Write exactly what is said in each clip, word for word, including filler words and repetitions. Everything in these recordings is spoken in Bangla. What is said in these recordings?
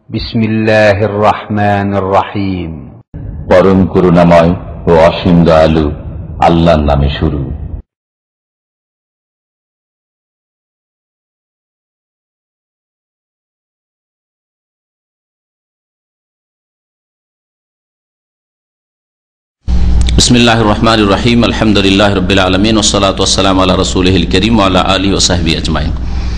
বিসমিল্লাহির রহমানির রহিম। পরম করুণাময় ও অসীম দয়ালু আল্লাহর নামে শুরু। বিসমিল্লাহির রহমানির রহিম। আলহামদুলিল্লাহি রাব্বিল আলামিন ওয়াসসালাতু ওয়াসসালামু আলা রাসূলিহিল কারীম ওয়া আলা আলিহি ওয়া সাহবিহি আজমাইন।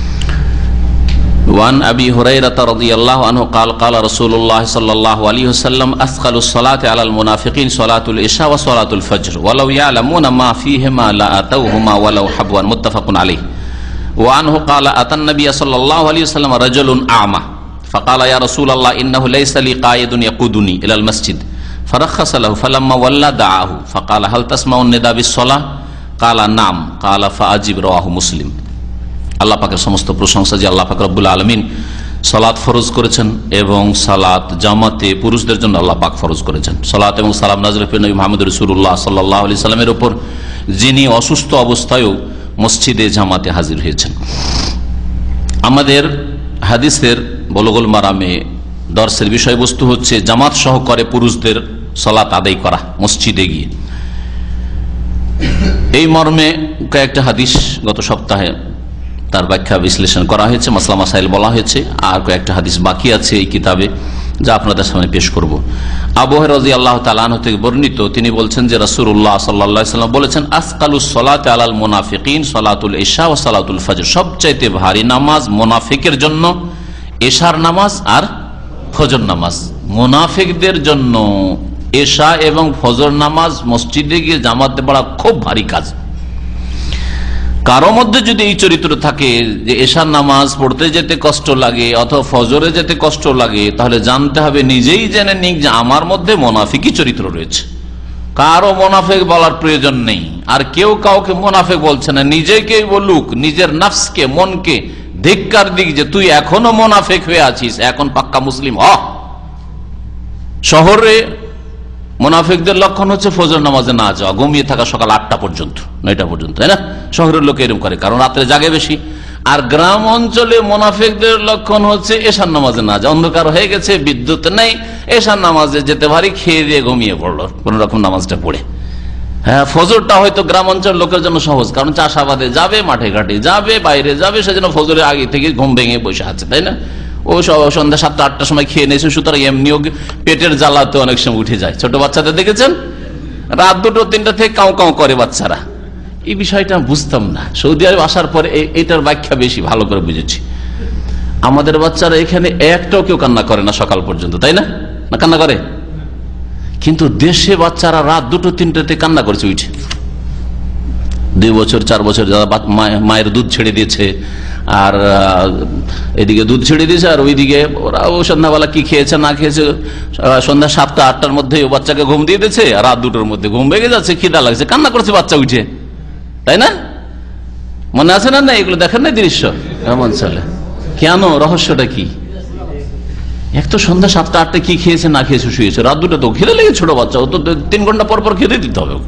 ওয়ান আবি হুরায়রা রাদিয়াল্লাহু আনহু قال قال رسول الله صلى الله عليه وسلم اثقل الصلاه على المنافقين صلاه العشاء وصلاه الفجر ولو يعلمون ما فيهما لاتوهما ولو حبوا متفق عليه. وعنه قال اتى النبي صلى الله عليه وسلم رجل اعمى فقال يا رسول الله انه ليس لي قائد يقودني الى المسجد فرخص له فلما ولى دعاه فقال هل تسمع النداء بالصلاه قال نعم قال فاجب رواه مسلم। আল্লাহ পাকের সমস্ত প্রশংসা যে আল্লাহ পাক রব্বুল আলামিন সালাত ফরজ করেছেন এবং সালাত জামাতে পুরুষদের জন্য আল্লাহ পাক ফরজ করেছেন। সালাত এবং সালাম নাযিল হয়েছে নবী মুহাম্মদ রাসূলুল্লাহ সাল্লাল্লাহু আলাইহি সাল্লামের উপর, যিনি অসুস্থ অবস্থায়ও মসজিদে জামাতে হাজির হয়েছেন। আমাদের হাদিসের বুলুগুল মারামে দর্শের বিষয়বস্তু হচ্ছে জামাত সহকারে পুরুষদের সালাত আদায় করা মসজিদে গিয়ে। এই মর্মে কয়েকটা হাদিস গত সপ্তাহে তার ব্যাখ্যা বিশ্লেষণ করা হয়েছে, মাসলা মাসাইল বলা হয়েছে, আর কয়েকটা হাদিস বাকি আছে এই কিতাবে যা আপনাদের সামনে পেশ করব। আবু হুরায়রা রাদিয়াল্লাহু তাআলা আনহু থেকে বর্ণিত, তিনি বলছেন যে রাসূলুল্লাহ সাল্লাল্লাহু আলাইহি ওয়াসাল্লাম বলেছেন আসকালুস সালাতি আলাল মুনাফিকিন সালাতুল ইশা ওয়া সালাতুল ফজর, সবচাইতে ভারী নামাজ মুনাফিকের জন্য ইশার নামাজ আর ফজর নামাজ। মুনাফিকদের জন্য ইশা এবং ফজর নামাজ মসজিদে গিয়ে জামাতে পড়া খুব ভারী কাজ। কারো মধ্যে যদি এই চরিত্র থাকে যে এশার নামাজ পড়তে যেতে কষ্ট লাগে অথবা ফজরে যেতে কষ্ট লাগে, তাহলে জানতে হবে, নিজেই জেনে নিক যে আমার মধ্যে মুনাফিকি চরিত্র রয়েছে। কারো মুনাফিক বলার প্রয়োজন নেই, আর কেউ কাউকে মুনাফিক বলছে না, নিজেকেই বলুক, নিজের নফসকে, মনকে ধিক্কার দিক যে তুই এখনো মুনাফিক হয়ে আছিস, এখন পাক্কা মুসলিম হ। শহরে মুনাফিকদের লক্ষণ হচ্ছে ফজর নামাজে না যাওয়া, ঘুমিয়ে থাকা সকাল আটটা পর্যন্ত, নয়টা পর্যন্ত, তাই না? শহরের লোক এরকম করে, কারণ রাত্রে জাগে বেশি। আর গ্রাম অঞ্চলে মুনাফিকদের লক্ষণ হচ্ছে এশার নামাজে না যাওয়া, অন্ধকার হয়ে গেছে, বিদ্যুৎ নেই, এশার নামাজে যেতে পারি, খেয়ে দিয়ে ঘুমিয়ে পড়লো কোন রকম নামাজটা পড়ে। হ্যাঁ, ফজরটা হয়তো গ্রাম অঞ্চলের লোকের জন্য সহজ, কারণ চাষাবাদে যাবে, মাঠে ঘাটে যাবে, বাইরে যাবে, সেজন্য ফজরের আগে থেকে ঘুম ভেঙে বসে আছে, তাই না? ও সন্ধ্যা সাতটা আটটার সময় খেয়ে নিয়েছে, সুতরাং এমনিও পেটের জ্বালাতে অনেক সময় উঠে যায়। ছোট বাচ্চাদের দেখেছেন রাত দুটো তিনটা থেকে কাউ কাউ করে বাচ্চারা। এই বিষয়টা বুঝতাম না, সৌদি আরব আসার পরে এটার ব্যাখ্যা বেশি ভালো করে বুঝেছি। আমাদের বাচ্চারা এখানে একটাও কেউ কান্না করে না সকাল পর্যন্ত, তাই না? না কান্না করে, কিন্তু দেশে বাচ্চারা রাত দুটো তিনটাতে কান্না করেছে উঠে। দুই বছর চার বছর যারা মায়ের দুধ ছেড়ে দিয়েছে, আর এদিকে দুধ ছেড়ে দিয়েছে, আর ওইদিকে ওরা ও সন্ধ্যাবেলা কি খেয়েছে না খেয়েছে, সন্ধ্যা সাতটা আটটার মধ্যে ও বাচ্চাকে ঘুম দিয়ে দিয়েছে, আর রাত দুটোর মধ্যে ঘুম ভেঙে যাচ্ছে, খিদা লাগছে, কান্না করছে বাচ্চা উঠে, তাই না? মনে আছে না? না এগুলো দেখেন না দৃশ্য এমন চলে? কেন? রহস্যটা কি? এক তো সন্ধ্যা সাতটা আটটা কি খেয়েছে না খেয়েছে শুয়েছে, রাত দুটো তো খিদে লেগে, ছোট বাচ্চা, ও তো তিন ঘন্টা পর পর খেতে দিতে হবে।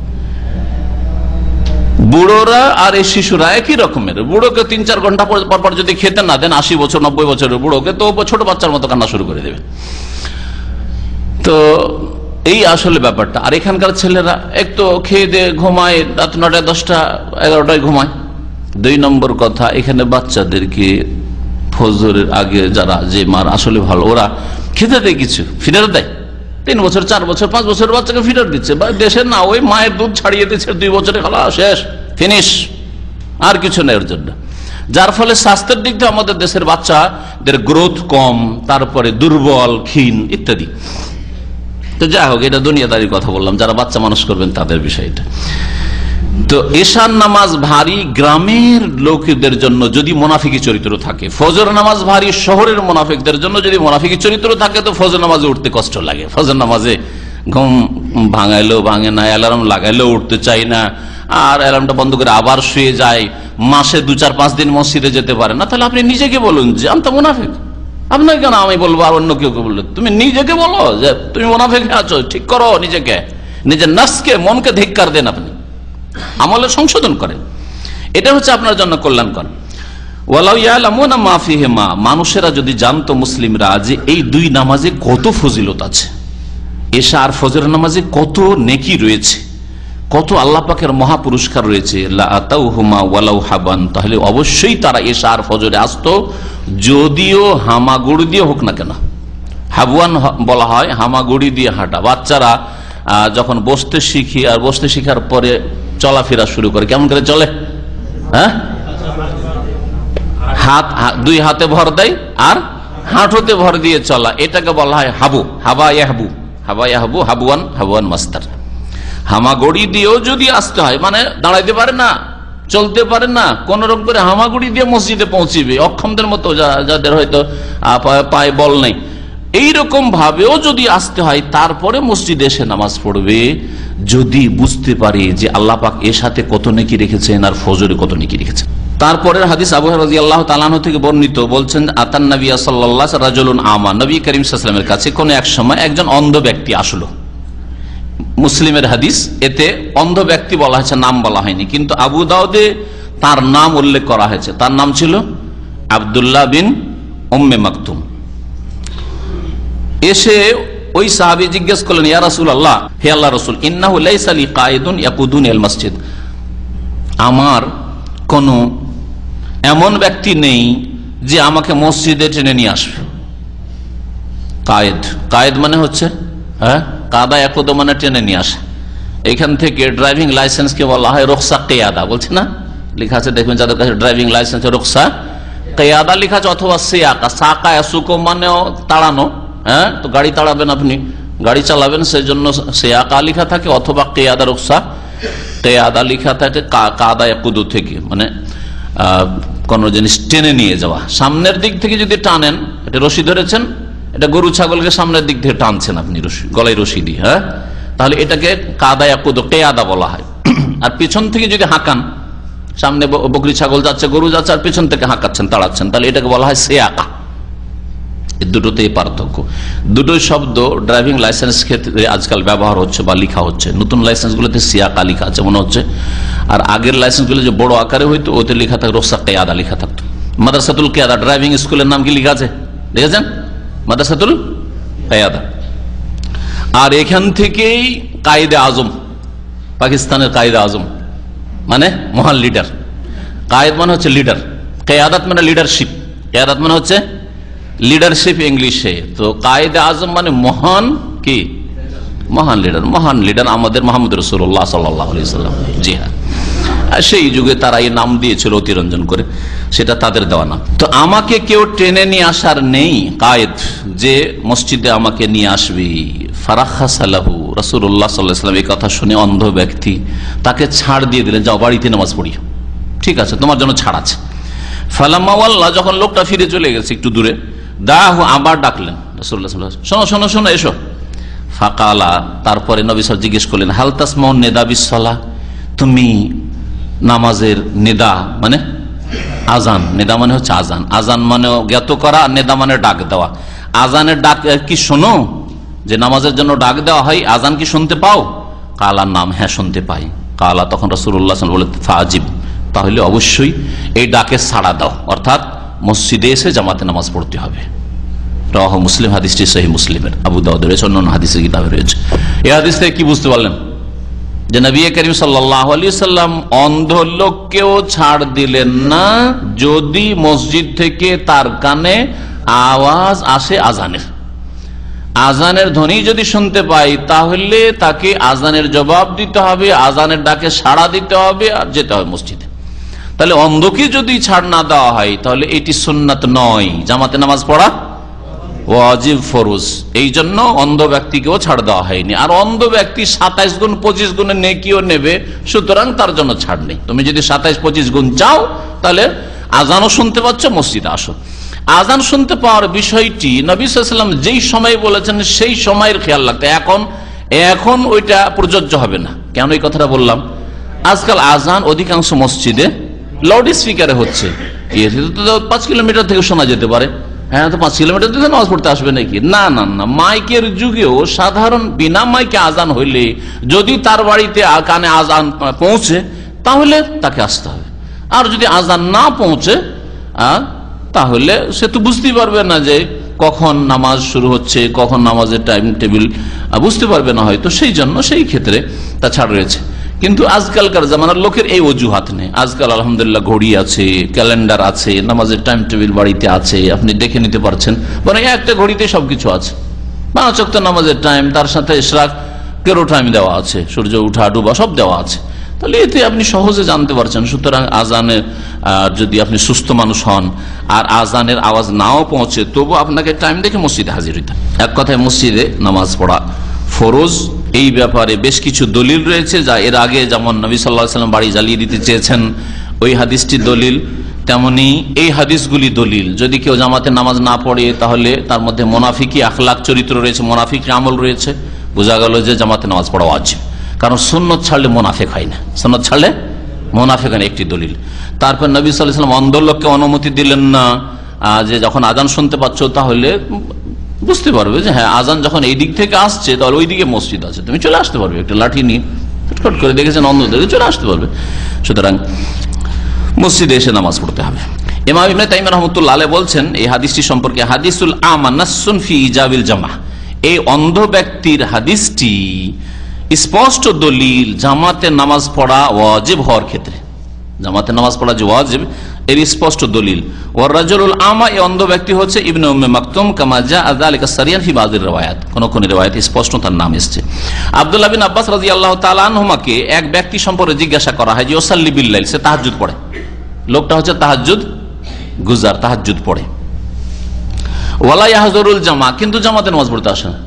বুড়োরা আর এই শিশুরা একই রকমের। বুড়োকে তিন চার ঘন্টা পর পর যদি খেতে না দেন, আশি বছর নব্বই বছরের বুড়োকে, তো ছোট বাচ্চার মতো কান্না শুরু করে দেবে। তো এই আসলে ব্যাপারটা। আর এখানকার ছেলেরা এক তো খেয়ে দিয়ে ঘুমায়, রাত নটায় দশটা এগারোটায় ঘুমায়। দুই নম্বর কথা, এখানে বাচ্চাদেরকে ফজরের আগে যারা যে মার আসলে ভালো, ওরা খেতে দেয়, কিছু ফিডার দেয়, তিন বছর চার বছর পাঁচ বছরের বাচ্চাকে ফিডার দিচ্ছে। দেশের না, ওই মায়ের দুধ ছাড়িয়ে দিচ্ছে, দুই বছরে খালা শেষ, ফিনিশ, আর কিছু নেই ওর জন্য। যার ফলে স্বাস্থ্যের দিক থেকে আমাদের দেশের বাচ্চাদের গ্রোথ কম, তারপরে দুর্বল, ক্ষীণ ইত্যাদি। তো যাই হোক, এটা দুনিয়াদারির কথা বললাম, যারা বাচ্চা মানুষ করবেন তাদের বিষয়টা। তো এশার নামাজ ভারী গ্রামের লোকদের জন্য যদি মুনাফিকি চরিত্র থাকে, ফজর নামাজ ভারী শহরের মুনাফিকদের জন্য যদি মুনাফিকি চরিত্র থাকে, তো ফজর নামাজে উঠতে কষ্ট লাগে। ফজর নামাজে ঘুম ভাঙাইলেও ভাঙে না, অ্যালার্ম লাগাইলেও উঠতে চাই না, আর অ্যালার্মটা বন্ধ করে আবার শুয়ে যায়, মাসে দু চার পাঁচ দিন মসজিদে যেতে পারে না। তাহলে আপনি নিজেকে বলুন যে আমি তো মুনাফিক। আপনাকে কেন আমি বলবো আর অন্য কেউ বললো? তুমি নিজেকে বলো যে তুমি মুনাফিক আছো, ঠিক করো নিজেকে, নিজের নফসকে, মনকে ধিক্কার দেন, আপনি আমলে সংশোধন করেন, এটা হচ্ছে আপনার জন্য কল্যাণকর। ওয়ালাউ ইয়ালামুনা মা ফিহিমা, মানুষেরা যদি জানতো, মুসলিমরা, যে এই দুই নামাজে কত ফজিলত আছে, এশা আর ফজর নামাজে কত নেকি রয়েছে, কত আল্লাহ পাকের মহা পুরস্কার রয়েছে, লা আতাউহুমা ওয়ালাউ হাবান, তাহলে অবশ্যই তারা এশা আর ফজরে আসতো, যদিও হামাগুড়ি দিয়ে হোক না কেন। হাবুয়ান বলা হয় হামাগুড়ি দিয়ে হাঁটা। বাচ্চারা যখন বসতে শিখি আর বসতে শিখার পরে চলাফেরা শুরু করে, কেমন করে চলে? হ্যাঁ, হাত দুই হাতে ভর দেয় আর হাঁটুতে ভর দিয়ে চলা, এটাকে বলা হয় হাবু, হাবা ইয়াহবু, হাবা ইয়াহবু, হাবুয়ান, হাবুয়ান মাস্টার। হামাগুড়ি দিয়েও যদি আসতে হয়, মানে দাঁড়াইতে পারে না, চলতে পারে না, কোন রকম করে হামাগুড়ি দিয়ে মসজিদে পৌঁছিবে, অক্ষমদের মতো, যাদের হয়তো পায়ে বল নেই, এইরকম ভাবেও যদি আসতে হয়, তারপরে মসজিদে এসে নামাজ পড়বে, যদি বুঝতে পারে যে আল্লাহ পাক এর সাথে কত নেকি রেখেছেন আর ফজরে কত নেকি রেখেছেন। তারপরের হাদিস আবু হুরায়রা রাদিয়াল্লাহু তাআলা আনহু থেকে বর্ণিত, বলছেন আতান নবী সাল্লাল্লাহু আলাইহি ওয়াসাল্লাম রাজুলুন আমা, নবী করিম সাল্লাল্লাহু আলাইহি ওয়াসাল্লামের কাছে কোন এক সময় একজন অন্ধ ব্যক্তি আসলো। মুসলিমের হাদিস, এতে অন্ধ ব্যক্তি বলা হয়েছে, নাম বলা হয়নি, কিন্তু আবু দাউদে তার নাম উল্লেখ করা হয়েছে। তার নাম ছিল আব্দুল্লাহ বিন উম্মে মাকতুম। এসে ওই সাহাবী জিজ্ঞেস করলেন, ইয়া রাসূলুল্লাহ, হে আল্লাহ রাসূল, ইন্নাহু লাইসা লি কায়িদুন ইয়াকুদুনি আল মসজিদ, আমার কোন এমন ব্যক্তি নেই যে আমাকে মসজিদে টেনে নিয়ে আসবে। কায়েদ, কায়েদ মানে হচ্ছে হ্যাঁ কাদা ইয়াকুদ মানে টেনে নিয়ে আসে। এখান থেকে ড্রাইভিং লাইসেন্সকে বলা হয় রুখসা কিয়াদা, বলছে না, লেখা আছে দেখবেন যাদের কাছে ড্রাইভিং লাইসেন্স, রুখসা কিয়াদা লেখা আছে, অথবা সিয়াকা, সাকা ইয়াসুকু মানেও তাড়ানো। হ্যাঁ, তো গাড়ি তাড়াবেন, আপনি গাড়ি চালাবেন, সেই জন্য সিয়াকা লেখা থাকে, অথবা কিয়াদা, রুখসা কিয়াদা লেখা থাকে কাদা ইয়াকুদু থেকে, মানে কোন জিনিস টেনে নিয়ে যাওয়া। সামনের দিক থেকে যদি টানেন, এটা রশি ধরেছেন, এটা গরু ছাগলকে সামনের দিক থেকে টানছেন আপনি রশি, গলায় রশি দিয়ে, হ্যাঁ, তাহলে এটাকে কাদা ইয়াকুদু কিয়াদা বলা হয়। আর পিছন থেকে যদি হাঁকান, সামনে বকরি ছাগল যাচ্ছে, গরু যাচ্ছে, আর পিছন থেকে হাঁকাচ্ছেন, তাড়াচ্ছেন, তাহলে এটাকে বলা হয় সিয়াকা। দুটোতেই পার্থক্য। দুটোই শব্দ ড্রাইভিং লাইসেন্স ক্ষেত্রে আজকাল ব্যবহার হচ্ছে বা লেখা হচ্ছে। নতুন লাইসেন্স গুলোতে সিয়াকা লেখা আছে মনে হচ্ছে, আর আগের লাইসেন্স গুলো যে বড় আকারে হইতো ওতে লেখা থাকতো রুখসা কিয়াদা লেখা থাকতো। মাদ্রাসাতুল কিয়াদা ড্রাইভিং স্কুলের নাম কি লেখা আছে দেখেছেন? মাদ্রাসাতুল কিয়াদা। আর এখান থেকেই কায়েদে আজম, পাকিস্তানের কায়েদে আজম মানে মহান লিডার। কায়েদ মানে হচ্ছে লিডার, কিয়াদাত মানে লিডারশিপ, কিয়াদাত মানে হচ্ছে লিডারশিপ ইংলিশে। তো কায়েদে আজম মানে মহান কি, মহান লিডার। মহান লিডার আমাদের মুহাম্মদ রাসূলুল্লাহ সাল্লাল্লাহু আলাইহি ওয়াসাল্লাম। জি হ্যাঁ, সেই যুগে তারা এই নাম দিয়েছিল অতিরঞ্জন করে, সেটা তাদের দেওয়া নাম। তো আমাকে কেউ টেনে নিয়ে আসার নেই, কায়েদ যে মসজিদে আমাকে নিয়ে আসবে। ফারাখাসা লাহু, রাসূলুল্লাহ সাল্লাল্লাহু আলাইহি ওয়াসাল্লাম এই কথা শুনে অন্ধ ব্যক্তি তাকে ছাড় দিয়ে দিলেন, যাও বাড়িতে নামাজ পড়িও, ঠিক আছে, তোমার জন্য ছাড় আছে। ফালাম্মা ওয়াল্লাহ, যখন লোকটা ফিরে চলে গেছে একটু দূরে, দাহু, আবার ডাকলেন রাসূলুল্লাহ সাল্লাল্লাহু আলাইহি ওয়াসাল্লাম, শোনো শোনো শোনো এসো। ফাকালা, তারপরে নবী সাল্লাল্লাহু আলাইহি ওয়াসাল্লাম জিজ্ঞেস করলেন, হাল তাসমাউন নিদা বিসসালাহ, তুমি নামাজের নিদা মানে আজান, নিদা মানে হচ্ছে আজান, আজান মানে জ্ঞাত করা, নেদা মানে ডাক দেওয়া। আজানের ডাক কি শোনো, যে নামাজের জন্য ডাক দেওয়া হয়, আজান কি শুনতে পাও? কালা, নাম, হ্যাঁ শুনতে পাই। কালা, তখন রাসূলুল্লাহ সাল্লাল্লাহু আলাইহি ওয়াসাল্লাম বলেন, ফাজিব, তাহলে অবশ্যই এই ডাকে সাড়া দাও, অর্থাৎ মসজিদে এসে জামাতে নামাজ পড়তে হবে। রাওয়াহু মুসলিম, হাদিসটি সহিহ মুসলিমের, আবু দাউদের রয়েছে, অন্যান্য হাদিসের কিতাবে রয়েছে। এই হাদিস থেকে কি বুঝতে পারলেন? যে নবী করিম সাল্লাল্লাহু আলাইহি ওয়াসাল্লাম অন্ধ লোককেও ছাড় দিলেন না যদি মসজিদ থেকে তার কানে আওয়াজ আসে আজানের। আজানের ধ্বনি যদি শুনতে পাই তাহলে তাকে আজানের জবাব দিতে হবে, আজানের ডাকে সাড়া দিতে হবে, আর যেতে হবে মসজিদে। তাহলে অন্ধকে যদি ছাড় না দেওয়া হয় তাহলে এটি সুন্নাত নয়, জামাতে নামাজ পড়া ওয়াজিব, ফরজ। এই জন্য অন্ধ ব্যক্তিকেও ছাড় দেওয়া হয়নি। আর অন্ধ ব্যক্তি সাতাইশ গুণ পঁচিশ গুণের নেকিও নেবে, সুতরাং তার জন্য ছাড় নেই। তুমি যদি সাতাইশ পঁচিশ গুণ চাও তাহলে আজানও শুনতে পাচ্ছ, মসজিদে আসো। আজান শুনতে পাওয়ার বিষয়টি নবী সাল্লাল্লাহু আলাইহি ওয়াসাল্লাম যেই সময় বলেছেন সেই সময়ের খেয়াল রাখতে, এখন এখন ওইটা প্রযোজ্য হবে না। কেন এই কথাটা বললাম? আজকাল আজান অধিকাংশ মসজিদে লাউড স্পিকারে হচ্ছে, পাঁচ কিলোমিটার থেকে শোনা যেতে পারে। হ্যাঁ, তো পাঁচ কিলোমিটার থেকে নামাজ পড়তে আসবে নাকি? না না না, মাইকের যুগেও সাধারণ বিনা মাইকে আজান হইলে যদি তার বাড়িতে কানে আজান পৌঁছে তাহলে তাকে আসতে হবে। আর যদি আজান না পৌঁছে তাহলে সে তো বুঝতেই পারবে না যে কখন নামাজ শুরু হচ্ছে, কখন নামাজের টাইম টেবিল বুঝতে পারবে না, হয়তো সেই জন্য সেই ক্ষেত্রে তা ছাড় রয়েছে। কিন্তু আজকালকার জামানার লোকের এই অজুহাত নেই। আজকাল আলহামদুলিল্লাহ ঘড়ি আছে, ক্যালেন্ডার আছে, নামাজের টাইম টেবিল বাড়িতে আছে, আপনি দেখে নিতে পারছেন। বরং একটা ঘড়িতে সবকিছু আছে, পাঁচ ওয়াক্ত নামাজের টাইম, তার সাথে ইশরাক কেরো টাইম দেওয়া আছে, সূর্য উঠা ডুবা সব দেওয়া আছে। তাহলে এতে আপনি সহজে জানতে পারছেন। সুতরাং আজানের যদি আপনি সুস্থ মানুষ হন আর আজানের আওয়াজ নাও পৌঁছে, তবু আপনাকে টাইম দেখে মসজিদে হাজির হইতে। এক কথায় মসজিদে নামাজ পড়া ফরজ। এই ব্যাপারে বেশ কিছু দলিল রয়েছে, যা এর আগে যেমন নবী সাল্লাল্লাহু আলাইহি ওয়াসাল্লাম বাড়ি জ্বালিয়ে দিতে চেয়েছেন, ওই হাদিসটি দলিল, তেমনি এই হাদিসগুলি দলিল। যদি কেউ জামাতে নামাজ না পড়ে তাহলে তার মধ্যে মুনাফিকি আখলাক চরিত্র রয়েছে, মুনাফিকি আমল রয়েছে, বোঝা গেল যে জামাতে নামাজ পড়া ওয়াজিব। কারণ সুন্নত ছাড়লে মুনাফিক হয় না, সুন্নত ছাড়লে মুনাফিক হয় না, একটি দলিল। তারপর নবী সাল্লাল্লাহু আলাইহি ওয়াসাল্লাম অন্ধ লোককে অনুমতি দিলেন না যে যখন আজান শুনতে পাচ্ছ তাহলে বুঝতে পারবে যে হ্যাঁ আজান যখন এই দিক থেকে আসছে তাহলে ওই দিকে মসজিদ আছে, তুমি চলে আসতে পারবে, একটা লাঠি নিয়ে ফটফট করে দেখেছেন অন্ধদেরকে, চলে আসতে পারবে। সুতরাং মসজিদে এসে নামাজ পড়তে হবে। ইমাম ইবনে তাইমিয়া রাহমাতুল্লাহ আলাইহি বলছেন এই হাদিসটি সম্পর্কে, হাদিসুল আমা নাসসুন ফি ইজাবিল জামা, এই অন্ধ ব্যক্তির হাদিসটি স্পষ্ট দলিল জামাতে নামাজ পড়া ওয়াজিব হওয়ার ক্ষেত্রে। জামাতে নামাজ পড়া যে ওয়াজিব এর স্পষ্ট দলিল। ওয়ার রাজুলুল আমা, এই অন্ধ ব্যক্তি হচ্ছে ইবনে উম্মে মাকতুম, কামা জাআ যালিকা সারিয়ান ফি বাযির রিওয়ায়াত, কোন কোন রিওয়ায়াতে স্পষ্ট তার নাম এসেছে। আব্দুল্লাহ বিন আব্বাস রাদিয়াল্লাহু তাআলা আনহুমাকে এক ব্যক্তি সম্পর্কে জিজ্ঞাসা করা হয় যে ইউসাল্লি বিল লাইল, সে তাহাজ্জুদ পড়ে, লোকটা হচ্ছে তাহাজ্জুদ গুজার, তাহাজ্জুদ পড়ে। ওয়ালা ইয়াহজুরুল জামা, কিন্তু জামাতে নামাজ পড়তে আসে না,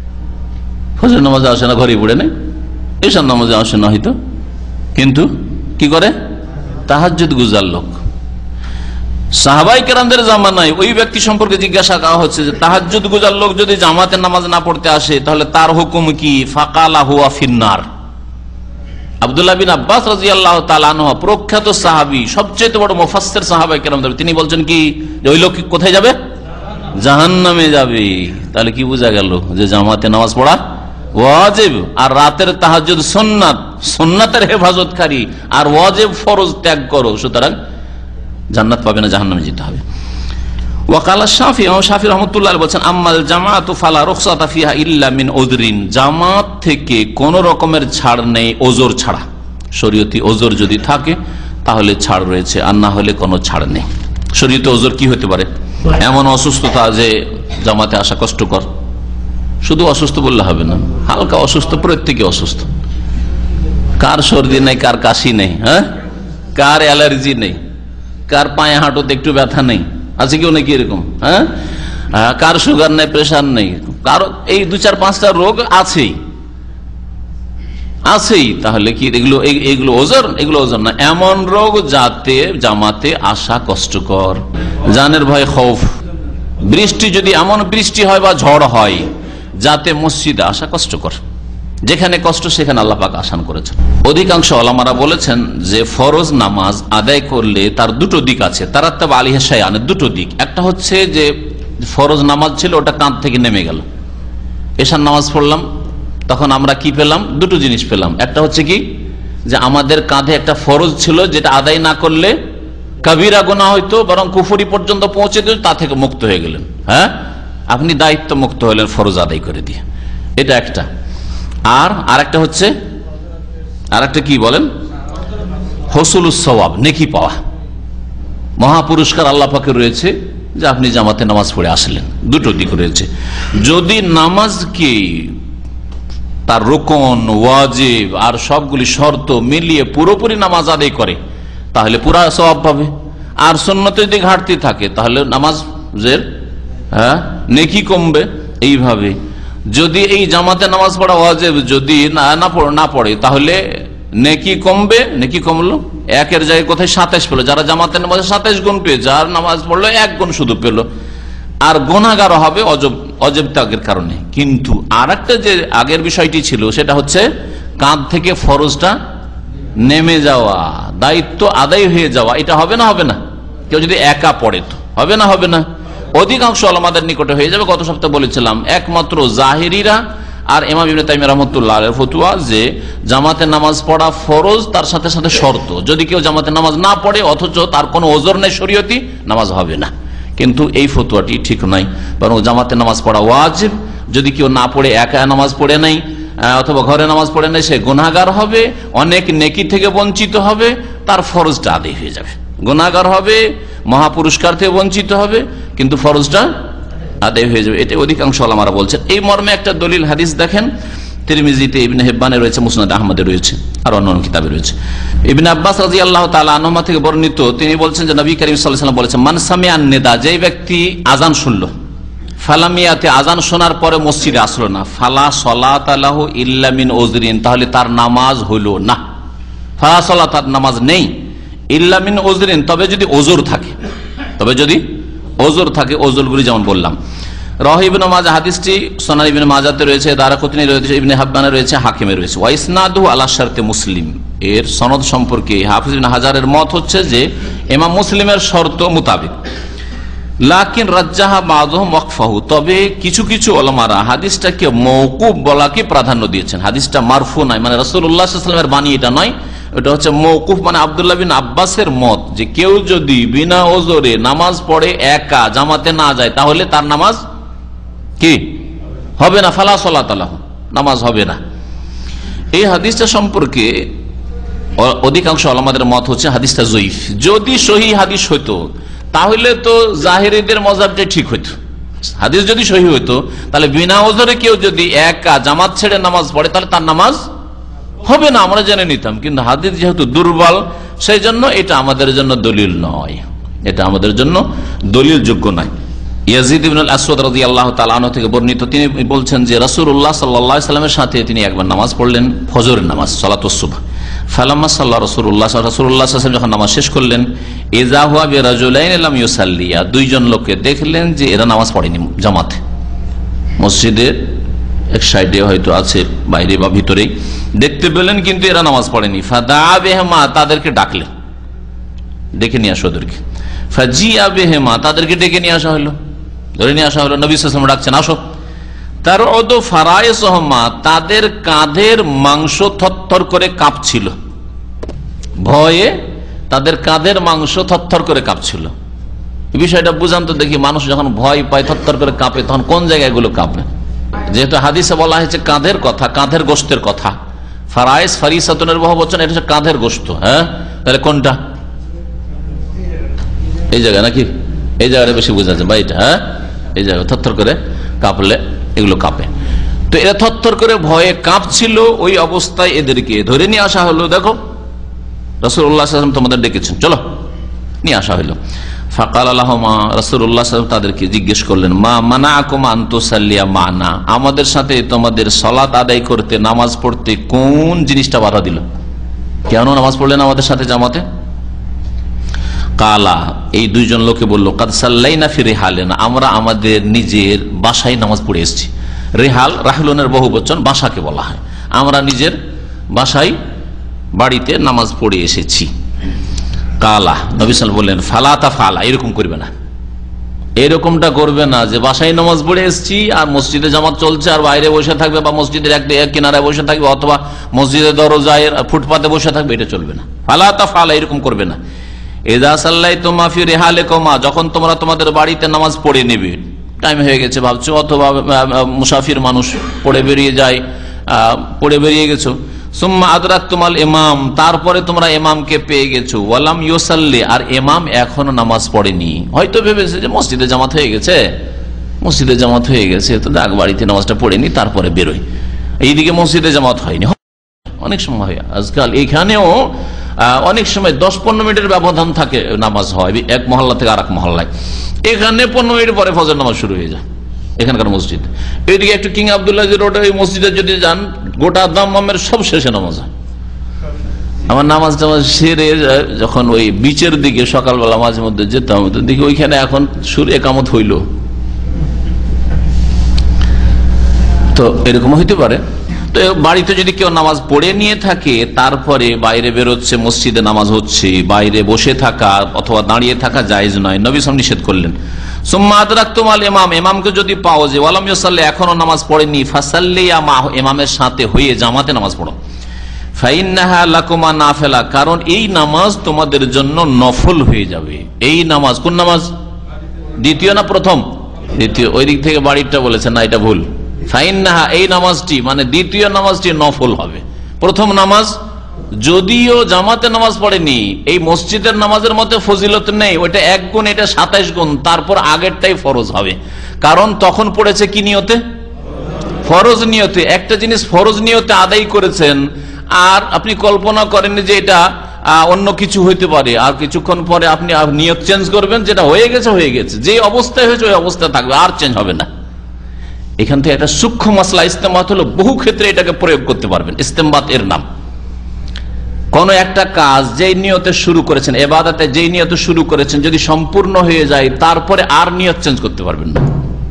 ফজর নামাজে আসে না, ঘরে পড়ে নেই, ঈশার নামাজে আসে না হয়তো, কিন্তু কি করে তাহাজ্জুদ গুজার লোক। সাহাবায়ে কেরামদের জামানায় ওই ব্যক্তি সম্পর্কে জিজ্ঞাসা করা হচ্ছে যে তাহাজ্জুদ গুজার লোক যদি জামাতে নামাজ না পড়তে আসে তাহলে তার হুকুম কি? ফাকালা হুয়া ফিন্নার। আব্দুল্লাহ বিন আব্বাস রাদিয়াল্লাহু তাআলা আনহু প্রখ্যাত সাহাবী, সবচেয়ে বড় মুফাসসির সাহাবায়ে কেরামদের, তিনি বলছেন কি যে ওই লোক কোথায় যাবে? জাহান্নামে যাবে। তাহলে কি বোঝা গেল যে জামাতে নামাজ পড়া ওয়াজিব, আর রাতের তাহাজ্জুদ সুন্নাত, সুন্নাতের হেফাজতকারী, আর ওয়াজিব ফরজ ত্যাগ করো, সুতরাং জান্নাত পাবে না, জাহান্নামে যেতে হবে। ওয়াকালা শাফি, ইমাম শাফি রাহমাতুল্লাহ আলাইহি বলেন আম্মাল জামাআতু ফালা রুখসাতা ফিহা ইল্লা মিন উযরিন, জামাত থেকে কোন রকমের ছাড় নেই ওজর ছাড়া। শরীয়তি ওজর যদি থাকে তাহলে ছাড় রয়েছে, আর না হলে কোনো ছাড় নেই। শরীয়তি ওজর কি হতে পারে? এমন অসুস্থতা যে জামাতে আসা কষ্টকর, শুধু অসুস্থ বললে হবে না, হালকা অসুস্থ, প্রত্যেকে অসুস্থ। কার সর্দি নেই, কার কাশি নেই, হ্যাঁ, কার অ্যালার্জি নেই, কার পায়ে হাঁটুতে একটু ব্যথা নেই, আছে কেউ নাকি এরকম? হ্যাঁ, কার সুগার নেই, প্রেশার নেই, কারো এই দু চার পাঁচটা রোগ আছেই আছেই তাহলে কি এগুলো এগুলো ওজর? এগুলো ওজর না। এমন রোগ যাতে জামাতে আসা কষ্টকর, জানের ভয় খৌফ, বৃষ্টি যদি এমন বৃষ্টি হয় বা ঝড় হয় যাতে মসজিদে আসা কষ্টকর, যেখানে কষ্ট সেখানে আল্লাহ পাক আসান করেছেন। অধিকাংশ ওলামারা বলেছেন যে ফরজ নামাজ আদায় করলে তার দুটো দিক আছে, তারাত্তাব আলাইহি শাইআনের দুটো দিক। একটা হচ্ছে যে ফরজ নামাজ ছিল ওটা কাঁধ থেকে নেমে গেল, এশার নামাজ পড়লাম, তখন আমরা কি পেলাম? দুটো জিনিস পেলাম। একটা হচ্ছে কি যে আমাদের কাঁধে একটা ফরজ ছিল যেটা আদায় না করলে কবিরা গুনাহ হইতো, বরং কুফরি পর্যন্ত পৌঁছে দিল, তা থেকে মুক্ত হয়ে গেলেন। হ্যাঁ, আপনি দায়িত্ব মুক্ত হলেন ফরজ আদায় করে দিয়ে, এটা একটা। আর আরেকটা হচ্ছে, আরেকটা কি বলেন? হসুলুস সওয়াব, নেকি পাওয়া, মহাপুরস্কার আল্লাহ পাকে রয়েছে যে আপনি জামাতে নামাজ পড়ে আসলেন। দুটো দিক রয়েছে। যদি নামাজকে তার রুকন, ওয়াজিব আর সবগুলি শর্ত মিলিয়ে পুরোপুরি নামাজ আদায় করে তাহলে পুরা সওয়াব পাবে, আর সুন্নতে যদি ঘাটতি থাকে তাহলে নামাজের হ্যাঁ নেকি কমবে। এইভাবে যদি এই জামাতে নামাজ পড়া ওয়াজিব যদি না না পড়ে তাহলে নেকি কমবে, নেকি কমলো, একের জায়গায় কোথায় সাতাশ পেলো, যারা জামাতে নামাজে সাতাশ গুণ পেয়ে, যার নামাজ পড়লো এক গুণ শুধু পেলো, আর গুনাহগার হবে অজব অজব ত্যাগের কারণে। কিন্তু আর একটা যে আগের বিষয়টি ছিল সেটা হচ্ছে কাঁধ থেকে ফরজটা নেমে যাওয়া, দায়িত্ব আদায় হয়ে যাওয়া, এটা হবে না? হবে না। কেউ যদি একা পড়ে তো হবে না? হবে না। অধিকাংশ ওলামাদের নিকটে হয়ে যাবে। গত সপ্তাহে বলেছিলাম একমাত্র জাহেরিরা আর ইমাম ইবনে তাইমিয়া রাহমাতুল্লাহ আলাইহির ফতোয়া যে জামাতে নামাজ পড়া ফরজ, তার সাথে সাথে শর্ত, যদি কেউ জামাতে নামাজ না পড়ে অথচ তার কোনো ওজর নেই শরীয়তি, নামাজ হবে না। কিন্তু এই ফতোয়াটি ঠিক নয়, বরং জামাতে নামাজ পড়া ওয়াজিব। যদি কেউ না পড়ে, একা নামাজ পড়ে নাই অথবা ঘরে নামাজ পড়ে নাই, সে গুনাহগার হবে, অনেক নেকি থেকে বঞ্চিত হবে, তার ফরজটা আদায় হয়ে যাবে। গুনাহগার হবে, মহাপুরস্কার থেকে বঞ্চিত হবে, কিন্তু ফরজটা আদায় হয়ে যাবে। এটা অধিকাংশ ওলামারা বলছেন। এই মর্মে একটা দলিল হাদিস দেখেন, তিরমিজিতে, ইবনে হিব্বানে রয়েছে, মুসনাদ আহমদে রয়েছে, আর অন্যান্য কিতাবে রয়েছে। ইবনে আব্বাস রাদিয়াল্লাহু তাআলা আনহুমা থেকে বর্ণিত, তিনি বলছেন যে নবী করিম সাল্লাল্লাহু আলাইহি ওয়াসাল্লাম বলেছেন, মান সামিআন নিদা, যেই ব্যক্তি আযান শুনলো, ফালামিয়াতে, আযান শোনার পরে মসজিদে আসলো না, ফালা সলাতা লাহু ইল্লা মিন উযরিন, তাহলে তার নামাজ হলো না। ফালা সলাত, তার নামাজ নেই, ইল্লা মিন উযরিন, তবে যদি ওজর থাকে, তবে যদি ওজর থাকে, ওজরগুলি যেমন বললাম। রাহি ইবনে মাজাহ, হাদিসটি সুনান ইবনে মাজাহতে রয়েছে, দারাকুতনি রয়েছে, ইবনে হিব্বানে রয়েছে, হাকিমে রয়েছে। ওয়া ইসনাদুহু আলা শারতে মুসলিম, এর সনদ সম্পর্কে হাফিজ ইবনে হাজারের মত হচ্ছে যে ইমাম মুসলিমের শর্ত মোতাবেক। লাকিন রাজ্জাহা বাযুহুম ওয়াকফাহু, তবে কিছু কিছু উলামারা হাদিসটাকে মওকুফ বলাকে প্রাধান্য দিয়েছেন। হাদিসটা মারফু নয়, মানে রাসূলুল্লাহ সাল্লাল্লাহু আলাইহি ওয়াসাল্লামের বাণী এটা নয়, এটা হচ্ছে মওকুফ, মানে আব্দুল্লাহ বিন আব্বাসের মত, যে কেউ যদি বিনা ওজরে নামাজ পড়ে, একা জামাতে না যায়, তাহলে তার নামাজ কি হবে না, ফালা সালাত লাহু, নামাজ হবে না। এই হাদিসটা সম্পর্কে অধিকাংশ উলামাদের মত হচ্ছে হাদিসটা যঈফ। যদি সহিহ হাদিস হইতো তাহলে তো জাহেরীদের মযহাবটা ঠিক হইতো। হাদিস যদি সহিহ হইতো তাহলে বিনা ওজরে কেউ যদি একা জামাত ছেড়ে নামাজ পড়ে, তাহলে তার নামাজ হবে না, আমরা জেনে নিতাম। কিন্তু হাদিস যেহেতু দুর্বল, সেই জন্য এটা আমাদের জন্য দলিল নয়, এটা আমাদের জন্য দলিল যোগ্য নয়। ইয়াজিদ ইবনে আল-আসওয়াদ রাদিয়াল্লাহু তাআলা আনহু থেকে বর্ণিত, তিনি বলছেন যে রাসূলুল্লাহ সাল্লাল্লাহু আলাইহি ওয়াসাল্লামের সাথে তিনি একবার নামাজ পড়লেন, ফজরের নামাজ, সালাতুস সুবহ। ফালাম্মা সাল্লা রাসূলুল্লাহ, রাসূলুল্লাহ সাল্লাল্লাহু আলাইহি ওয়াসাল্লাম যখন নামাজ শেষ করলেন, ইযা হুয়া বিরাজুলাইন লাম ইউসাল্লিয়া, দুইজন লোককে দেখলেন যে এরা নামাজ পড়েনি জামাতে, মসজিদের এক সাইডে হয়তো আছে, বাইরে বা ভিতরেই দেখতে পেলেন, কিন্তু এরা নামাজ পড়েনি। ফাদা বিহিমা, তাদেরকে ডাকলেন, ডেকে নিয়ে আসো ওদেরকে। ফাজিয়া বিহিমা, তাদেরকে ডেকে নিয়ে আসা হলো, ধরে নিয়ে আসা হলো। নবী সাল্লাল্লাহু আলাইহি ওয়াসাল্লাম ডাকছেন, আসো। তার ওদ ফারায়েসহুমা, তাদের কাঁধের মাংস থরথর করে কাঁপছিল, ভয়ে তাদের কাঁধের মাংস থরথর করে কাঁপছিল। এই বিষয়টা বুঝান তো দেখি, মানুষ যখন ভয় পায়, থরথর করে কাঁপে, তখন কোন জায়গায় এগুলো কাঁপে? যেহেতু হাদিসে বলা হয়েছে কাঁধের কথা, কাঁধের গোশতের কথা, ফারায়েস ফারিসাতুনের বহু বচন, এটা হচ্ছে কাঁধের গোশত। হ্যাঁ, তাহলে কোনটা? এই জায়গায় নাকি? এই জায়গাটা বেশি বোঝা যায় বা এটা, হ্যাঁ, এই জায়গায় থরথর করে কাঁপলে এগুলো কাঁপে। তো এরা থরথর করে ভয়ে কাঁপছিল, ওই অবস্থায় এদেরকে ধরে নিয়ে আসা হলো। দেখো রাসূলুল্লাহ সাল্লাল্লাহু আলাইহি ওয়াসাল্লাম তোমাদের ডেকেছেন, চলো, নিয়ে আসা হলো। ফাকাল লাহুমা, রাসূলুল্লাহ সাল্লাল্লাহু আলাইহি ওয়াসাল্লাম তাদেরকে জিজ্ঞেস করলেন, মা মানাকুম আন তুসাল্লিয়া মানা, আমাদের সাথে তোমাদের সালাত আদায় করতে, নামাজ পড়তে কোন জিনিসটা বাধা দিল? কেন নামাজ পড়লেন আমাদের সাথে জামাতে? কালা, এই দুইজন লোকে বলল, কাদ সাল্লাইনা ফি রিহালিনা, আমরা আমাদের নিজের বাসায় নামাজ পড়ে এসেছি। রিহাল রাহলুনের বহু বচন, বাসাকে বলা হয়। আমরা নিজের বাসায়, বাড়িতে নামাজ পড়ে এসেছি। কালা, নবী সাল্লাল্লাহু আলাইহি ওয়াসাল্লাম বললেন, ফালা তাফআলা, এরকম করবে না, এরকমটা করবে না যে বাসায় নামাজ পড়ে এসেছি আর মসজিদে জামাত চলছে আর বাইরে বসে থাকবে, বা মসজিদের এক কিনারায় বসে থাকবে, অথবা মসজিদের দরজায় ফুটপাতে বসে থাকবে, এটা চলবে না। ফালা তাফআলা, এরকম করবে না। ইযা সাল্লাইতুমা ফি রিহালিকুমা, যখন তোমরা তোমাদের বাড়িতে নামাজ পড়ে নেবে, টাইম হয়ে গেছে ভাবছো, অথবা মুসাফির মানুষ পড়ে বেরিয়ে যায়, পড়ে বেরিয়ে গেছো। সুম্মা আদরাকতুমাল ইমাম, তারপরে তোমরা ইমামকে পেয়ে গেছো, ওয়ালাম ইউসাল্লি, আর ইমাম এখনো নামাজ পড়েনি। হয়তো ভেবেছে যে মসজিদে জামাত হয়ে গেছে, মসজিদে জামাত হয়ে গেছে, তো যাক বাড়িতে নামাজটা পড়েনি, তারপরে বেরোয়। এইদিকে মসজিদে জামাত হয়নি। অনেক সময় হয় আজকাল, এখানেও অনেক সময় দশ পনেরো মিনিটের ব্যবধান থাকে, নামাজ হয় এক মহল্লা থেকে আর এক মহল্লায়। এখানে পনেরো মিনিট পরে ফজর নামাজ শুরু হয়ে যায় এখানকার মসজিদ। এইদিকে একটু কিং আব্দুল্লাহ রোডে ওই মসজিদে যদি যান, গোটা দাম্মামের সব শেষে নামাজ হয়। আমার নামাজ টামাজ সেরে যখন ওই বিচের দিকে সকালবেলা মাঝে মধ্যে যেতাম, তো দেখি ওইখানে এখন সুর একামত হইল। তো এরকম হইতে পারে। তো বাড়িতে যদি কেউ নামাজ পড়ে নিয়ে থাকে, তারপরে বাইরে বেরোচ্ছে, মসজিদে নামাজ হচ্ছে, বাইরে বসে থাকা অথবা দাঁড়িয়ে থাকা জায়েজ নয়, নবী সাল্লাল্লাহু আলাইহি ওয়াসাল্লাম নিষেধ করলেন। সুম্মা আদরাকতুম আল ইমাম, ইমামকে যদি পাও যে ওয়ালাম ইউসাল্লি, এখনো নামাজ পড়েনি, ফাসাল্লিয়া মাহু, ইমামের সাথে হয়ে জামাতে নামাজ পড়ো। ফাইন্নাহা লাকুমা নাফিলা, কারণ এই নামাজ তোমাদের জন্য নফল হয়ে যাবে। এই নামাজ কোন নামাজ? দ্বিতীয় না প্রথম? দ্বিতীয়। ওই দিক থেকে বাড়িটা বলেছেন না, এটা ভুল। ফাইন্নাহা, এই নামাজটি মানে দ্বিতীয় নামাজটি নফল হবে। প্রথম নামাজ যদিও জামাতে নামাজ পড়েনি, এই মসজিদের নামাজের মধ্যে ফজিলত নেই, ওইটা এক গুণ, এটা সাতাইশ গুণ, তারপর আগেরটাই ফরজ হবে। কারণ তখন পড়েছে কি নিয়তে? ফরজ নিয়তে। একটা জিনিস ফরজ নিয়তে আদায় করেছেন, আর আপনি কল্পনা করেন যে এটা অন্য কিছু হইতে পারে, আর কিছুক্ষণ পরে আপনি নিয়ত চেঞ্জ করবেন, যেটা হয়ে গেছে হয়ে গেছে, যে অবস্থায় হয়েছে ওই অবস্থায় থাকবে, আর চেঞ্জ হবে না। এখান থেকে একটা সূক্ষ্ম মাসলা ইস্তেমবাত হলো, বহু ক্ষেত্রে এটাকে প্রয়োগ করতে পারবেন। ইস্তেমবাত এর নাম। কোন একটা কাজ যেই নিয়তে শুরু করেছেন, ইবাদতে যেই নিয়তে শুরু করেছেন, যদি সম্পূর্ণ হয়ে যায় তারপরে আর নিয়ত চেঞ্জ করতে পারবেন না।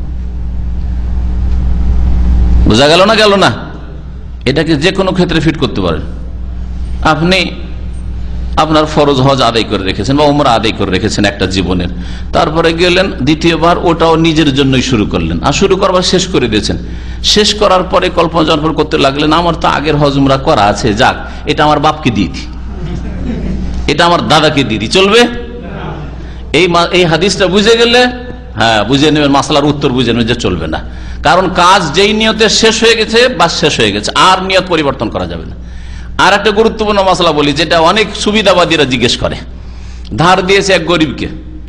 বোঝা গেল না? গেল না? এটাকে যে কোনো ক্ষেত্রে ফিট করতে পারেন। আপনি আপনার ফরজ হজ আদায় করে রেখেছেন বা উমরা আদায় করে রেখেছেন একটা জীবনের, তারপরে গেলেন দ্বিতীয়বার, ওটাও নিজের জন্যই শুরু করলেন, আর শুরু করবার শেষ করে দিয়েছেন। শেষ করার পরে কল্পনা জল্পনা করতে লাগলেন, আমার তো আগের হজ উমরা করা আছে, যাক এটা আমার বাপকে দিয়ে দিই, এটা আমার দাদাকে দিয়ে দিই, চলবে? এই এই হাদিসটা বুঝে গেলে, হ্যাঁ বুঝে নেবেন, মাসলার উত্তর বুঝে নেবেন যে চলবে না। কারণ কাজ যেই নিয়তে শেষ হয়ে গেছে, বাস শেষ হয়ে গেছে, আর নিয়ত পরিবর্তন করা যাবে না। আর একটা গুরুত্বপূর্ণ মশলা বলি, যেটা অনেক সুবিধাবাদীরা জিজ্ঞেস করে। ধার দিয়েছে এক গরিবকে,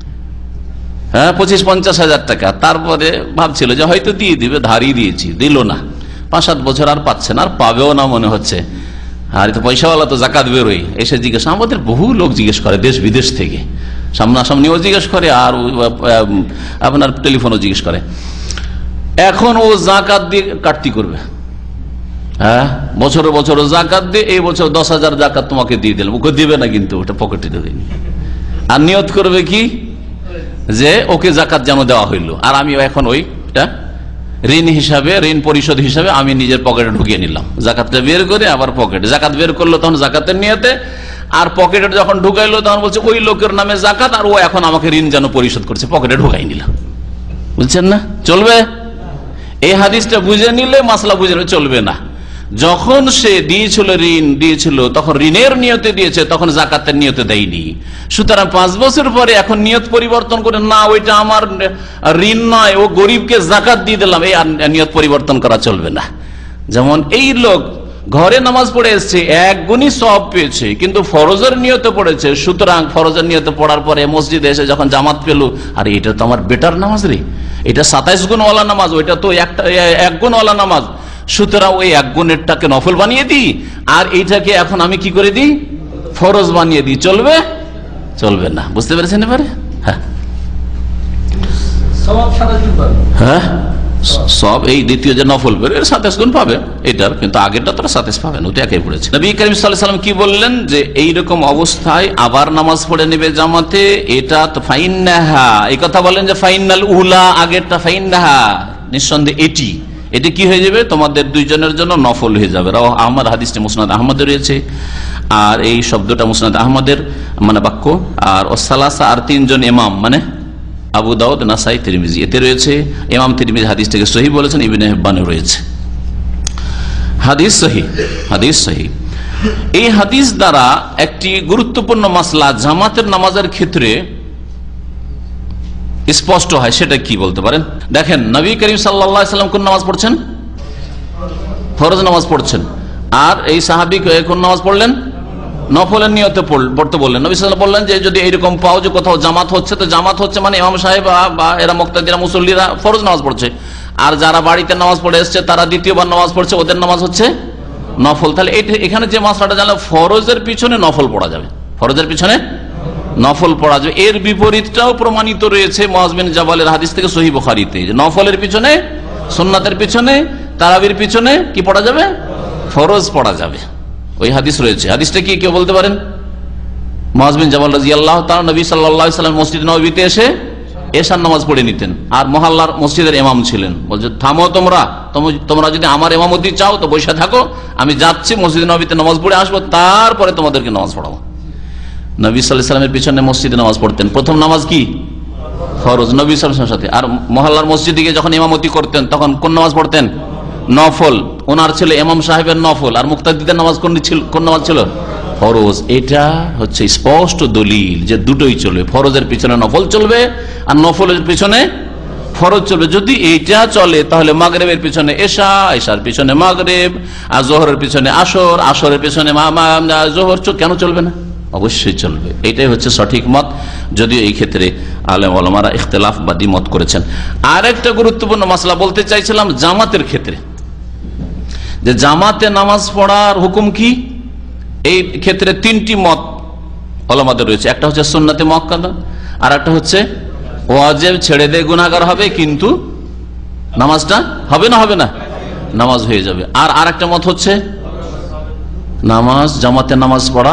হ্যাঁ পঁচিশ পঞ্চাশ হাজার টাকা, তারপরে ভাবছিল যে হয়তো দিয়ে দিবে, ধারই দিয়েছি, দিল না, পাঁচ সাত বছর আর পাচ্ছে না, আর পাবেও না মনে হচ্ছে, আর তো পয়সাওয়ালা তো জাকাত বেরোই। এসে জিজ্ঞেস, আমাদের বহু লোক জিজ্ঞেস করে দেশ বিদেশ থেকে, সামনাসামনিও জিজ্ঞেস করে, আর আপনার টেলিফোনও জিজ্ঞেস করে। এখন ও জাকাত দিয়ে কাটতি করবে, হ্যাঁ বছরে বছরে জাকাত দিয়ে, এই বছর দশ হাজার জাকাত তোমাকে দিয়ে দিলাম, ওকে দিবে না কিন্তু, ওটা পকেটে দেবে। আর নিয়ত করবে কি, যে ওকে জাকাত যেন দেওয়া হইলো, আর আমি এখন ওইটা ঋণ হিসাবে, ঋণ পরিশোধ হিসাবে আমি নিজের পকেটে ঢুকিয়ে নিলাম, জাকাতটা বের করে আবার পকেটে। জাকাত বের করলো তখন জাকাতের নিয়তে, আর পকেটে যখন ঢুকাইলো তখন বলছে ওই লোকের নামে জাকাত, আর ও এখন আমাকে ঋণ যেন পরিশোধ করছে, পকেটে ঢুকাই নিলাম। বুঝছেন না? চলবে? এই হাদিসটা বুঝে নিলে মাসলা বুঝে নিলে চলবে না। যখন সে দিয়েছিল, ঋণ দিয়েছিল, তখন ঋণের নিয়তে দিয়েছে, তখন জাকাতের নিয়তে দেয়নি। সুতরাং পাঁচ বছর পরে এখন নিয়ত পরিবর্তন করে, না ওইটা আমার ঋণ নয়, ও গরিবকে জাকাত দিয়ে দিলাম, এই নিয়ত পরিবর্তন করা চলবে না। যেমন এই লোক ঘরে নামাজ পড়ে এসছে, এক গুণই সওয়াব পেয়েছে, কিন্তু ফরজের নিয়তে পড়েছে, সুতরাং ফরজের নিয়তে পড়ার পরে মসজিদে এসে যখন জামাত পেল, আর এটা তো আমার বেটার নামাজ রে, এটা সাতাইশ গুণওয়ালা নামাজ, ওইটা তো একটা এক গুণওয়ালা নামাজ, সুতরাং ওই এক গুণেরটাকে নফল বানিয়ে দিই, আর এইটাকে এখন আমি কি করে দিই, ফরজ বানিয়ে দিই। চলবে? চলবে না। বুঝতে পেরেছেন এবারে? হ্যাঁ হ্যাঁ সব এই দ্বিতীয় যে নফল বের সাতাশ গুণ পাবে এটার, কিন্তু আগেরটা তোরা সাতাশ পাবেন, ওটা একাই পড়েছে। নবী করিম সাল্লাল্লাহু আলাইহি ওয়াসাল্লাম কি বললেন, যে এইরকম অবস্থায় আবার নামাজ পড়ে নেবে জামাতে, এটা তো ফাইন্নাহা, এই কথা বলেন যে ফাইনাল উলা, আগেরটা ফাইন্নাহা, নিঃসন্দেহে এটি এটি কি হয়ে যাবে, তোমাদের দুইজনের জন্য নফল হয়ে যাবে। রাওয়াহ আহমদ, হাদিসটি মুসনাদ আহমদে রয়েছে, আর এই শব্দটা মুসনাদ আহমদের মানে বাক্য, আর ওসালাসা আর তিনজন ইমাম মানে আবু দাউদ, নাসাই, তিরমিজি এতে রয়েছে। ইমাম তিরমিজি হাদিসটাকে সহিহ বলেছেন, ইবনে হিব্বানে রয়েছে, হাদিস সহিহ, হাদিস সহিহ। এই হাদিস দ্বারা একটি গুরুত্বপূর্ণ মাসলা জামাতের নামাজের ক্ষেত্রে স্পষ্ট হয়। সেটা কি বলতে পারেন? দেখেন, নবী করিম সাল্লাল্লাহু আলাইহি ওয়াসাল্লাম কোন নামাজ পড়ছেন? ফরজ নামাজ পড়ছেন। আর এই সাহাবী কোন নামাজ পড়লেন? নফলের নিয়তে পড়তে বললেন। নবী সাল্লাল্লাহু আলাইহি ওয়াসাল্লাম বললেন যে যদি এইরকম পাও যে কোথাও জামাত হচ্ছে, তো জামাত হচ্ছে মানে ইমাম সাহেব বা এরা মুক্তাদিরা মুসল্লিরা ফরজ নামাজ পড়ছে, আর যারা বাড়িতে নামাজ পড়ে এসছে তারা দ্বিতীয়বার নামাজ পড়ছে, ওদের নামাজ হচ্ছে নফল। তাহলে এখানে যে মাসলাটা জানলে, ফরজের পিছনে নফল পড়া যাবে, ফরজের পিছনে নফল পড়া যাবে। এর বিপরীতটাও প্রমাণিত রয়েছে মুআয বিন জাবালের হাদিস থেকে সহিহ বুখারীতে, যে নফলের পিছনে, সুন্নাতের পিছনে, তারাবির পিছনে কি পড়া যাবে? ফরজ পড়া যাবে। ওই হাদিস রয়েছে। হাদিসটা কি কেউ বলতে পারেন? মুআয বিন জাবাল রাদিয়াল্লাহু তাআলা নবী সাল্লাল্লাহু আলাইহি ওয়াসাল্লাম মসজিদ নববীতে এসে এশার নামাজ পড়ে নিতেন, আর মহল্লার মসজিদের ইমাম ছিলেন। বলছে থামো তোমরা, তোমরা যদি আমার ইমামতি চাও তো বসে থাকো, আমি যাচ্ছি মসজিদ নববীতে নামাজ পড়ে আসবো, তারপরে তোমাদেরকে নামাজ পড়াবো। নবী সাল্লাল্লাহু আলাইহি ওয়াসাল্লামের পিছনে মসজিদে নামাজ পড়তেন। প্রথম নামাজ কি? ফরজ, নবী সাল্লাল্লাহু আলাইহি ওয়াসাল্লামের সাথে। আর মহল্লার মসজিদে গিয়ে যখন ইমামতি করতেন তখন কোন নামাজ পড়তেন? নফল। ওনার ছিল ইমাম সাহেবের নফল, আর মুক্তাদিদের নামাজ কোন ছিল? কোন নামাজ ছিল? ফরজ। এটা হচ্ছে স্পষ্ট দলিল যে দুটোই চলবে, ফরজের পিছনে নফল চলবে আর নফলের পিছনে ফরজ চলবে। যদি এইটা চলে তাহলে মাগরিবের পিছনে এশা, এশার পিছনে মাগরিব, আর জোহরের পিছনে আসর, আসরের পিছনে জোহর কেন চলবে না? অবশ্যই চলবে। এটাই হচ্ছে সঠিক মত, যদিও এই ক্ষেত্রে আলেম ওলামারা ইখতিলাফ বা দ্বিমত করেছেন। আর একটা গুরুত্বপূর্ণ মাসলা বলতে চাইছিলাম জামাতের ক্ষেত্রে, যে জামাতে নামাজ পড়ার হুকুম কি? এই ক্ষেত্রে তিনটি মত ওলামাদের রয়েছে। একটা হচ্ছে সুন্নাতে মুআক্কাদা, আর একটা হচ্ছে ওয়াজিব, ছেড়ে দিয়ে গুনাহগার হবে কিন্তু নামাজটা হবে না, হবে না, নামাজ হয়ে যাবে। আর আরেকটা মত হচ্ছে নামাজ, জামাতে নামাজ পড়া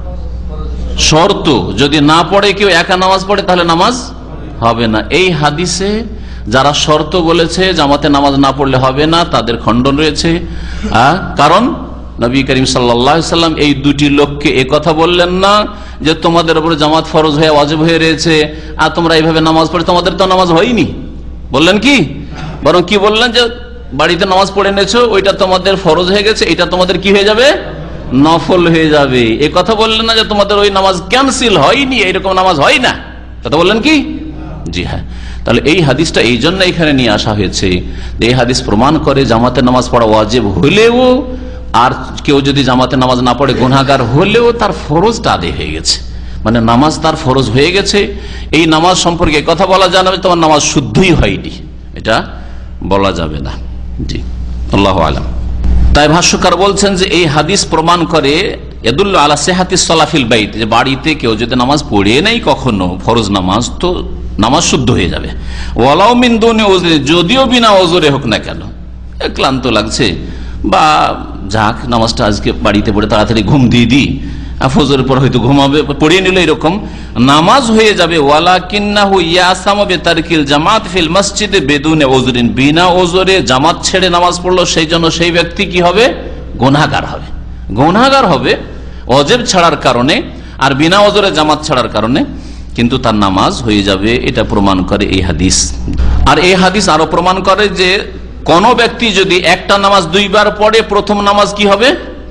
শর্ত, যদি না পড়ে কেউ একা নামাজ পড়ে তাহলে নামাজ হবে না। এই হাদিসে যারা শর্ত বলেছে জামাতে নামাজ না পড়লে হবে না, তাদের খণ্ডন রয়েছে। কারণ নবী করিম সাল্লাল্লাহু আলাইহি সাল্লাম এই দুটি লোককে এ কথা বললেন না যে তোমাদের উপরে জামাত ফরজ হয়ে ওয়াজিব হয়ে রয়েছে আর তোমরা এইভাবে নামাজ পড়ে, তোমাদের তো নামাজ হয়নি। বললেন কি? বরং কি বললেন? যে বাড়িতে নামাজ পড়ে এনেছো, ওইটা তোমাদের ফরজ হয়ে গেছে, এটা তোমাদের কি হয়ে যাবে? নফল হয়ে যাবে। এ কথা বললেন না যে তোমাদের ওই নামাজ ক্যান্সেল হয়নি, এইরকম নামাজ হয় না, কথা বললেন কি? জি হ্যাঁ। তাহলে এই হাদিসটা এই জন্য এখানে নিয়ে আসা হয়েছে, এই হাদিস প্রমাণ করে জামাতে নামাজ পড়া ওয়াজিব হলেও, আর কেউ যদি জামাতে নামাজ না পড়ে গুনাহগার হলেও তার ফরজটা আদায় হয়ে গেছে, মানে নামাজ তার ফরজ হয়ে গেছে। এই নামাজ সম্পর্কে কথা বলা যাবে না তোমার নামাজ শুদ্ধই হয়নি, এটা বলা যাবে না। জি, আল্লাহু আলাম। তাই ভাষ্যকার বলছেন যে এই হাদিস প্রমাণ করে ইয়াদুল্লু আলা সিহাতিস সালাহ ফিল বাইত, যে বাড়িতে কেউ যদি নামাজ পড়ে নাই কখনো ফরজ নামাজ, তো নামাজ শুদ্ধ হয়ে যাবে। ওয়ালাউ মিন দুনি উযরি, যদিও বিনা ওযরে হোক না কেন, ক্লান্ত লাগছে বা যাক নামাজটা আজকে বাড়িতে পড়ে তাড়াতাড়ি ঘুম দিয়ে দিই, ফজরের পর হয়তো ঘুমাবে, পড়িয়ে নিল, এরকম নামাজ হয়ে যাবে। ওয়ালাকিন্নাহু ইয়াসামু বিতারকিল জামাত ফিল মসজিদে বিদুনি উযরিন, বিনা ওযরে জামাত ছেড়ে নামাজ পড়লো, সেই জন্য সেই ব্যক্তি কি হবে? গুনাহগার হবে। গুনাহগার হবে ওয়াজিব ছাড়ার কারণে আর বিনা ওযরে জামাত ছাড়ার কারণে, কিন্তু তার নামাজ হয়ে যাবে। এটা প্রমাণ করে এই হাদিস। আর এই হাদিস আরো প্রমাণ করে যে কোন ব্যক্তি যদি একটা নামাজ দুইবার পড়ে, প্রথম নামাজ কি হবে?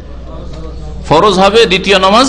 ফরজ হবে, দ্বিতীয় নামাজ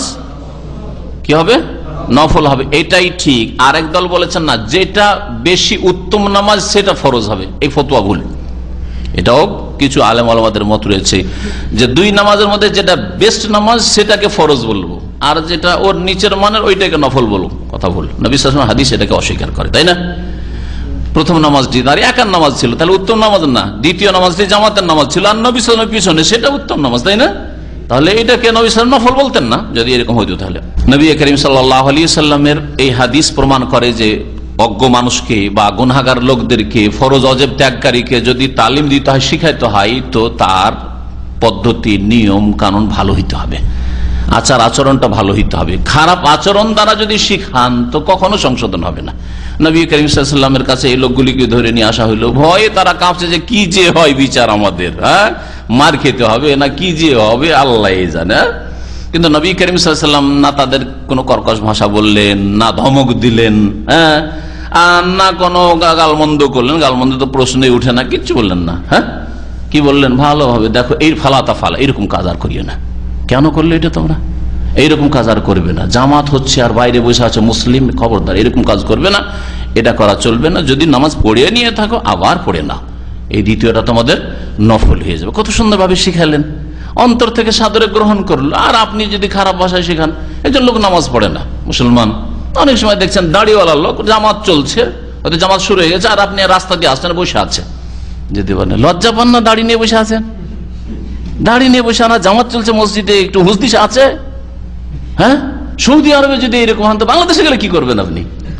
কি হবে? নফল হবে। এটাই ঠিক। আরেক দল বলেছেন না, যেটা বেশি উত্তম নামাজ সেটা ফরজ হবে, এই ফতোয়া ভুল। এটাও কিছু আলেম ওলামাদের মত রয়েছে যে দুই নামাজের মধ্যে যেটা বেস্ট নামাজ সেটাকে ফরজ বলবো, আর যেটা ওর নিচের মানের ওইটাকে নফল বলবো, কথা ভুল। নবী সাল্লাল্লাহু আলাইহি ওয়াসাল্লাম হাদিস এটাকে অস্বীকার করে, তাই না? প্রথম নামাজটি তার একার নামাজ ছিল, তাহলে উত্তম নামাজ না। দ্বিতীয় নামাজটি জামাতের নামাজ ছিল আর নবী সাল্লাল্লাহু আলাইহি ওয়াসাল্লামের পিছনে, সেটা উত্তম নামাজ, তাই না? তাহলে এটাকে নবী সাল্লাল্লাহু আলাইহি ওয়াসাল্লাম নফল বলতেন না যদি এরকম হইতো। তাহলে নবী করিম সাল্লাল্লাহু আলাইহি ওয়াসাল্লামের এই হাদিস প্রমাণ করে যে অজ্ঞ মানুষকে বা গুনাহগার লোকদেরকে, ফরজ ওয়াজিব ত্যাগকারীকে যদি তালিম দিতে হয়, শিখাইতে হয়, তো তার পদ্ধতি, নিয়ম কানুন ভালো হইতে হবে, আচার আচরণটা ভালো হইতে হবে। খারাপ আচরণ দ্বারা যদি শিখান তো কখনো সংশোধন হবে না। নবী করিম সাল্লাল্লাহু আলাইহি ওয়াসাল্লামের কাছে এই লোকগুলিকে ধরে নিয়ে আসা হইলো, ভয়ে তারা কাঁপছে যে কি যে হয় বিচার আমাদের, হ্যাঁ মার খেতে হবে না কি যে হবে আল্লাহ জানে। কিন্তু নবী করিম সাল্লাল্লাহু আলাইহি ওয়াসাল্লাম না তাদের কোনো কর্কশ ভাষা বললেন, না ধমক দিলেন, হ্যাঁ আর না কোনো গালমন্দ করলেন, গালমন্দ তো প্রশ্নই উঠে না, কিচ্ছু বললেন না। হ্যাঁ কি বললেন? ভালোভাবে দেখো, এই ফালাতা ফালা, এরকম কাজ আর করিও না। কেন করলে এটা তোমরা? এইরকম কাজ আর করবে না। জামাত হচ্ছে আর বাইরে বসে আছে মুসলিম, খবরদার এরকম কাজ করবে না, এটা করা চলবে না। যদি নামাজ পড়িয়ে নিয়ে থাকো আবার পড়ে না, এই দ্বিতীয়টা তোমাদের নফল হয়ে যাবে। কত সুন্দরভাবে শিখালেন, অন্তর থেকে সাদরে গ্রহণ করলো। আর আপনি যদি খারাপ ভাষায় শেখান, একজন লোক নামাজ পড়ে না, মুসলমান, অনেক সময় দেখছেন দাড়িওয়ালা লোক, জামাত চলছে, হয়তো জামাত শুরু হয়ে গেছে, আর আপনি রাস্তা দিয়ে আসছেন, বসে আছে, যেতে পারেন, লজ্জা পান না? দাড়ি নিয়ে বসে আছেন, দাড়ি নিয়ে বসে আনা, জামাত চলছে মসজিদে, একটু হুজদিস আছে? হ্যাঁ, সৌদি আরবে যদি এরকম হন তো বাংলাদেশে গেলে কি করবেন আপনি?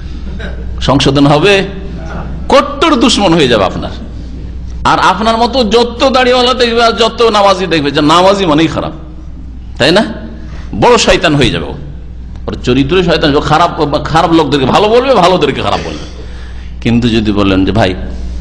সংশোধন হবে? কট্টর দুশ্মন হয়ে যাবে আপনার। আর আপনার মতো যত দাড়িওয়ালা দেখবে আর যত নামাজি দেখবে, যে নামাজি মানেই খারাপ, তাই না? বড় শয়তান হয়ে যাবে ওর চরিত্র, শয়তান। খারাপ খারাপ লোকদেরকে ভালো বলবে, ভালোদেরকে খারাপ বলবে। কিন্তু যদি বলেন যে ভাই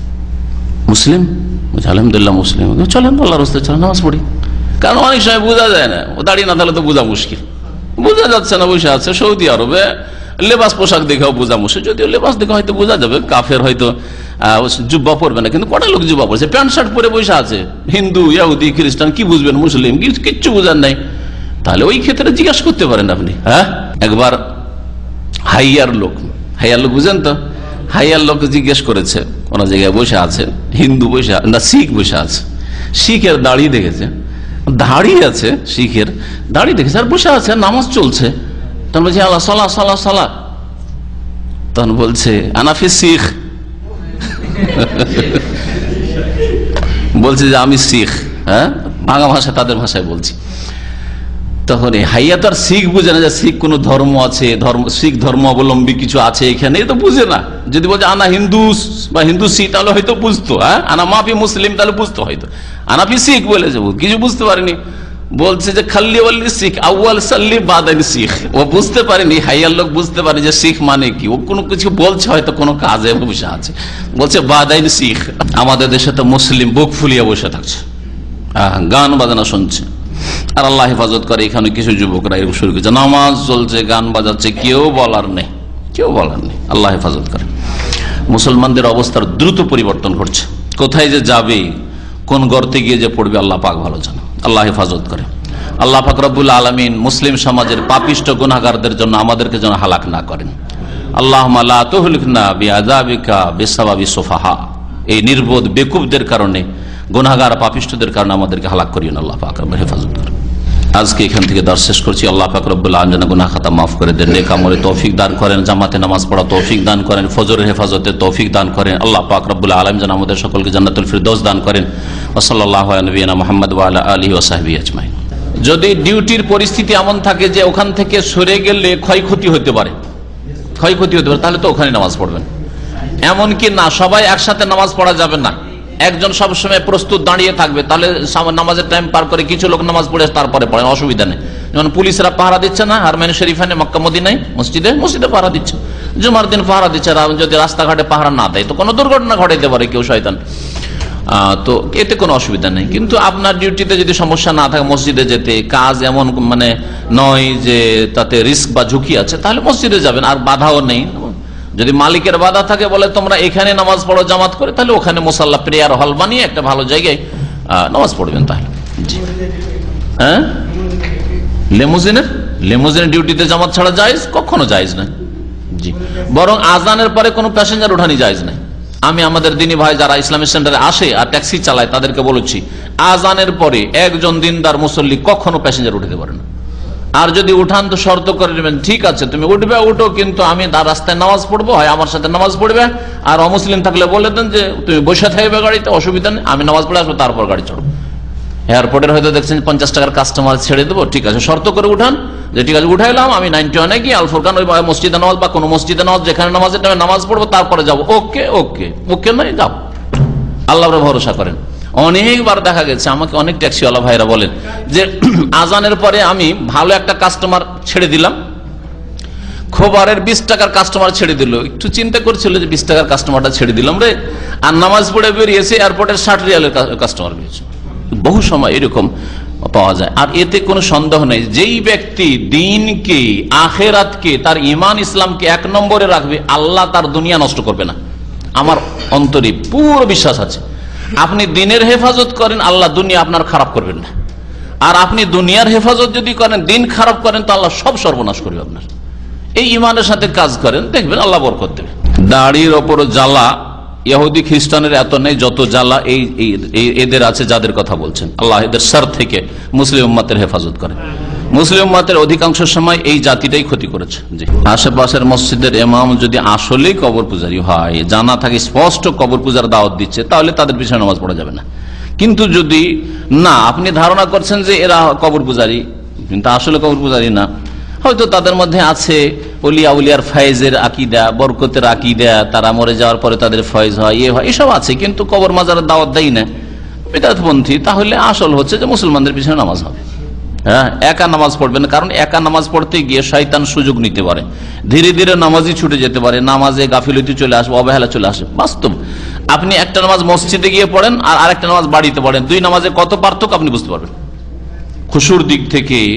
মুসলিম, আলহামদুলিল্লাহ মুসলিম, চলেন আল্লাহর রাস্তায় চলেন, নামাজ পড়ি। কারণ অনেক সময় বোঝা যায় না, ও দাঁড়িয়ে না থাকলে তো বোঝা মুশকিল, বোঝা যাচ্ছে না, বসে আছে সৌদি আরবে, লেবাস পোশাক দেখেও বোঝা মুশকিল, যদিও লেবাস দেখে হয়তো বোঝা যাবে কাফের হয়তো জুব্বা পরবে না, কিন্তু কটা লোক জুব্বা পড়ছে, প্যান্ট শার্ট পরে বসে আছে, হিন্দু ইহুদি খ্রিস্টান কি বুঝবেন, মুসলিম কিচ্ছু বোঝার নাই, তাহলে ওই ক্ষেত্রে জিজ্ঞাসা করতে পারেন আপনি। হ্যাঁ, একবার হাইয়ার লোক, হাইয়ার লোক বুঝেন তো, হাইয়ার লোক জিজ্ঞেস করেছে, কোন জায়গায় বসে আছে, হিন্দু বসে না শিখ বসে আছে, শিখের দাড়ি দেখেছে, দাড়ি আছে শিখের দাড়ি দেখেছে আর বসে আছে, নামাজ চলছে, তখন বলছে আল্লাহ সালা সালা সালা, তখন বলছে আনাফি শিখ, বলছে যে আমি শিখ, হ্যাঁ বাংলা ভাষা তাদের ভাষায় বলছি। তখন হাইয়া তো আর শিখ বুঝে না যে শিখ কোন ধর্ম আছে, ধর্ম শিখ ধর্ম অবলম্বী কিছু আছে এখানে, তো বুঝে না। যদি বলছে আনা হিন্দু বা হিন্দু শিখ তাহলে হয়তো বুঝতো, হ্যাঁ আনা মাফি মুসলিম তাহলে বুঝতো হয়তো, আনাফি শিখ বলেছে, কিছু বুঝতে পারেনি, বলছে যে খাল্লি ওয়াল্লি শিখ আউয়াল সাল্লি বাদানি শিখ, ও বুঝতে পারেনি, হাইয়ার লোক বুঝতে পারে যে শিখ মানে কি, ও কোনো কিছু বলছে হয়তো কোনো কাজে বসে আছে, বলছে বাদাইন শিখ। আমাদের দেশে তো মুসলিম বুক ফুলিয়ে বসে থাকছে, গান বাজানা শুনছে, আর আল্লাহ হেফাজত করে এখানে কিছু যুবকরা এরকম শুরু করছে, নামাজ চলছে গান বাজাচ্ছে, কেউ বলার নেই, কেউ বলার নেই, আল্লাহ হেফাজত করে। মুসলমানদের অবস্থার দ্রুত পরিবর্তন ঘটছে, কোথায় যে যাবে, কোন গর্তে গিয়ে যে পড়বে আল্লাহ পাক ভালো জানে, আল্লাহ হেফাজত করে। আল্লাহ পাক রব্বুল আলামিন মুসলিম সমাজের পাপিষ্ট গুনাহগারদের জন্য আমাদেরকে যেন হালাক না করেন। আল্লাহুম্মা লা তুহলিকনা বিআযাবিকা বিসাবাবি সুফাহা, এই নির্বোধ বেকুবদের কারণে, গুনাহগার পাপিষ্টদের কারণে আমাদেরকে হালাক করিও না, আল্লাহ পাক রব্বুল হেফাজত করেন। আজকে এখান থেকে দর্শ শেষ করছি। আল্লাহ পাক রব্বুল আলামিন যেন গুনাহ খাতা মাফ করে দেন, নেক আমলে তৌফিক দান করেন, জামাতে নামাজ পড়া তৌফিক দান করেন, ফজরের হেফাজতে তৌফিক দান করেন। আল্লাহ পাক রব্বুল আলামিন যেন আমাদের সকলকে জান্নাতুল ফিরদৌস দান করেন। ওয়া সাল্লাল্লাহু আলা নবিয়িনা মুহাম্মদ ওয়া আলা আলিহি ওয়া সাহবিহি আজমাইন। যদি ডিউটির পরিস্থিতি এমন থাকে যে ওখান থেকে সরে গেলে ক্ষয়ক্ষতি হতে পারে, ক্ষয়ক্ষতি হতে পারে, তাহলে তো ওখানে নামাজ পড়বেন। এমন কি না সবাই একসাথে নামাজ পড়া যাবে না, একজন সবসময় প্রস্তুত দাঁড়িয়ে থাকবে, তাহলে নামাজের টাইম পার করে কিছু লোক নামাজ পড়ে তারপরে পড়ে, অসুবিধা নেই। যেমন পুলিশরা পাহারা দিচ্ছে না হারমাইন শরীফানে, মক্কা মদিনায় মসজিদে মসজিদে পাহারা দিচ্ছে, জুমার দিন পাহারা দিচ্ছে, যদি রাস্তাঘাটে পাহারা না দেয় তো কোনো দুর্ঘটনা ঘটাইতে পারে কেউ শয়তান, তো এতে কোনো অসুবিধা নেই। কিন্তু আপনার ডিউটিতে যদি সমস্যা না থাকে, মসজিদে যেতে কাজ এমন মানে নয় যে তাতে রিস্ক বা ঝুঁকি আছে, তাহলে মসজিদে যাবেন, আর বাধাও নেই। যদি মালিকের বাধা থাকে বলে তোমরা এখানে নামাজ পড়ো জামাত করে, তাহলে ওখানে মুসাল্লা প্রেয়ার হল বানিয়ে একটা ভালো জায়গায় নামাজ পড়বেন। তাহলে জি হ্যাঁ, লেমুজিনের লেমুজিনের ডিউটিতে জামাত ছাড়া জায়েজ, কখনো জায়েজ না। জি, বরং আজানের পরে কোনো প্যাসেঞ্জার ওঠানি জায়েজ নাই। আমি আমাদের দিনী ভাই যারা ইসলামিক সেন্টারে আসে আর ট্যাক্সি চালায় তাদেরকে বলেছি, আজানের পরে একজন দিনদার মুসল্লি কখনো প্যাসেঞ্জার উঠাতে পারে না। আর যদি উঠান তো শর্ত করে নেবেন, ঠিক আছে তুমি উঠবে উঠো, কিন্তু আমি রাস্তায় নামাজ পড়বো, হয় আমার সাথে নামাজ পড়বে, আর অমুসলিম থাকলে বলে দেন যে তুমি বসে থাকবে গাড়িতে, অসুবিধা নেই, আমি নামাজ পড়ে আসবো তারপর গাড়ি চড়বো। এয়ারপোর্টের হয়তো দেখছেন পঞ্চাশ টাকার কাস্টমার ছেড়ে দেবো, ঠিক আছে শর্ত করে উঠান যে ঠিক আছে উঠাইলাম, আমি নাইনটি ওয়ানে গিয়ে আল ফুরকান ওই মসজিদে নামাজ বা কোনো মসজিদে নামাজ যেখানে নামাজের টাইমে নামাজ পড়বো তারপরে যাবো, ওকে ওকে ওকে নয় যাও, আল্লাহর ভরসা করেন। অনেকবার দেখা গেছে, আমাকে অনেক ট্যাক্সিওয়ালা ভাইরা বলেন যে আজানের পরে আমি ভালো একটা কাস্টমার ছেড়ে দিলাম, খোবারের বিশ টাকার কাস্টমার ছেড়ে দিল, একটু চিন্তা করছিল যে বিশ টাকার কাস্টমারটা ছেড়ে দিলাম রে, আর নামাজ পড়ে বেরিয়েছে এয়ারপোর্টের ষাট রিয়ালের কাস্টমার বেরিয়েছে। বহু সময় এরকম পাওয়া যায়। আর এতে কোনো সন্দেহ নেই, যেই ব্যক্তি দিনকে আখেরাতকে তার ইমান ইসলামকে এক নম্বরে রাখবে, আল্লাহ তার দুনিয়া নষ্ট করবে না, আমার অন্তরে পুরো বিশ্বাস আছে। আপনি দিনের হেফাজত করেন, আল্লাহ দুনিয়া আপনার খারাপ করবেন না, আর আপনি দুনিয়ার হেফাজত যদি করেন, দিন খারাপ করেন, তো আল্লাহ সব সর্বনাশ করবে আপনার। এই ইমানের সাথে কাজ করেন, দেখবেন আল্লাহ বরকত দেবে। দাড়ির ওপর জ্বালা ইহুদি খ্রিস্টানের এত নেই যত জ্বালা এই এদের আছে যাদের কথা বলছেন। আল্লাহ এদের শার থেকে মুসলিম উম্মতের হেফাজত করেন। মুসলিম উম্মতের অধিকাংশ সময় এই জাতিটাই ক্ষতি করেছে। জি, আশেপাশের মসজিদের ইমাম যদি আসলেই কবর পূজারী হয়, জানা থাকে স্পষ্ট কবর পূজার দাওয়াত দিচ্ছে, তাহলে তাদের পিছনে নামাজ পড়া যাবে না। কিন্তু যদি না, আপনি ধারণা করছেন যে এরা কবর পূজারী, কিন্তু আসলে কবর পূজারী না, হয়তো তাদের মধ্যে আছে ওলিয়া উলিয়ার ফয়েজের আকিদা, বরকতের আকিদা, তারা মরে যাওয়ার পরে তাদের ফয়েজ হয়, ইয়ে হয়, এসব আছে, কিন্তু কবর মাজারের দাওয়াত দেয় না, বিদআতপন্থী, তাহলে আসল হচ্ছে যে মুসলমানদের পিছনে নামাজ হবে। হ্যাঁ, একা নামাজ পড়বেন, কারণ একা নামাজ পড়তে গিয়ে শয়তান সুযোগ নিতে পারে, ধীরে ধীরে নামাজই ছুটে যেতে পারে, নামাজে গাফিলতি চলে আসবে, অবহেলা চলে আসবে। বাস্তব, আপনি একটা নামাজ মসজিদে গিয়ে পড়েন আর আরেকটা নামাজ বাড়িতে পড়েন, দুই নামাজে কত পার্থক্য আপনি বুঝতে পারবেন। খুশুর দিক থেকে,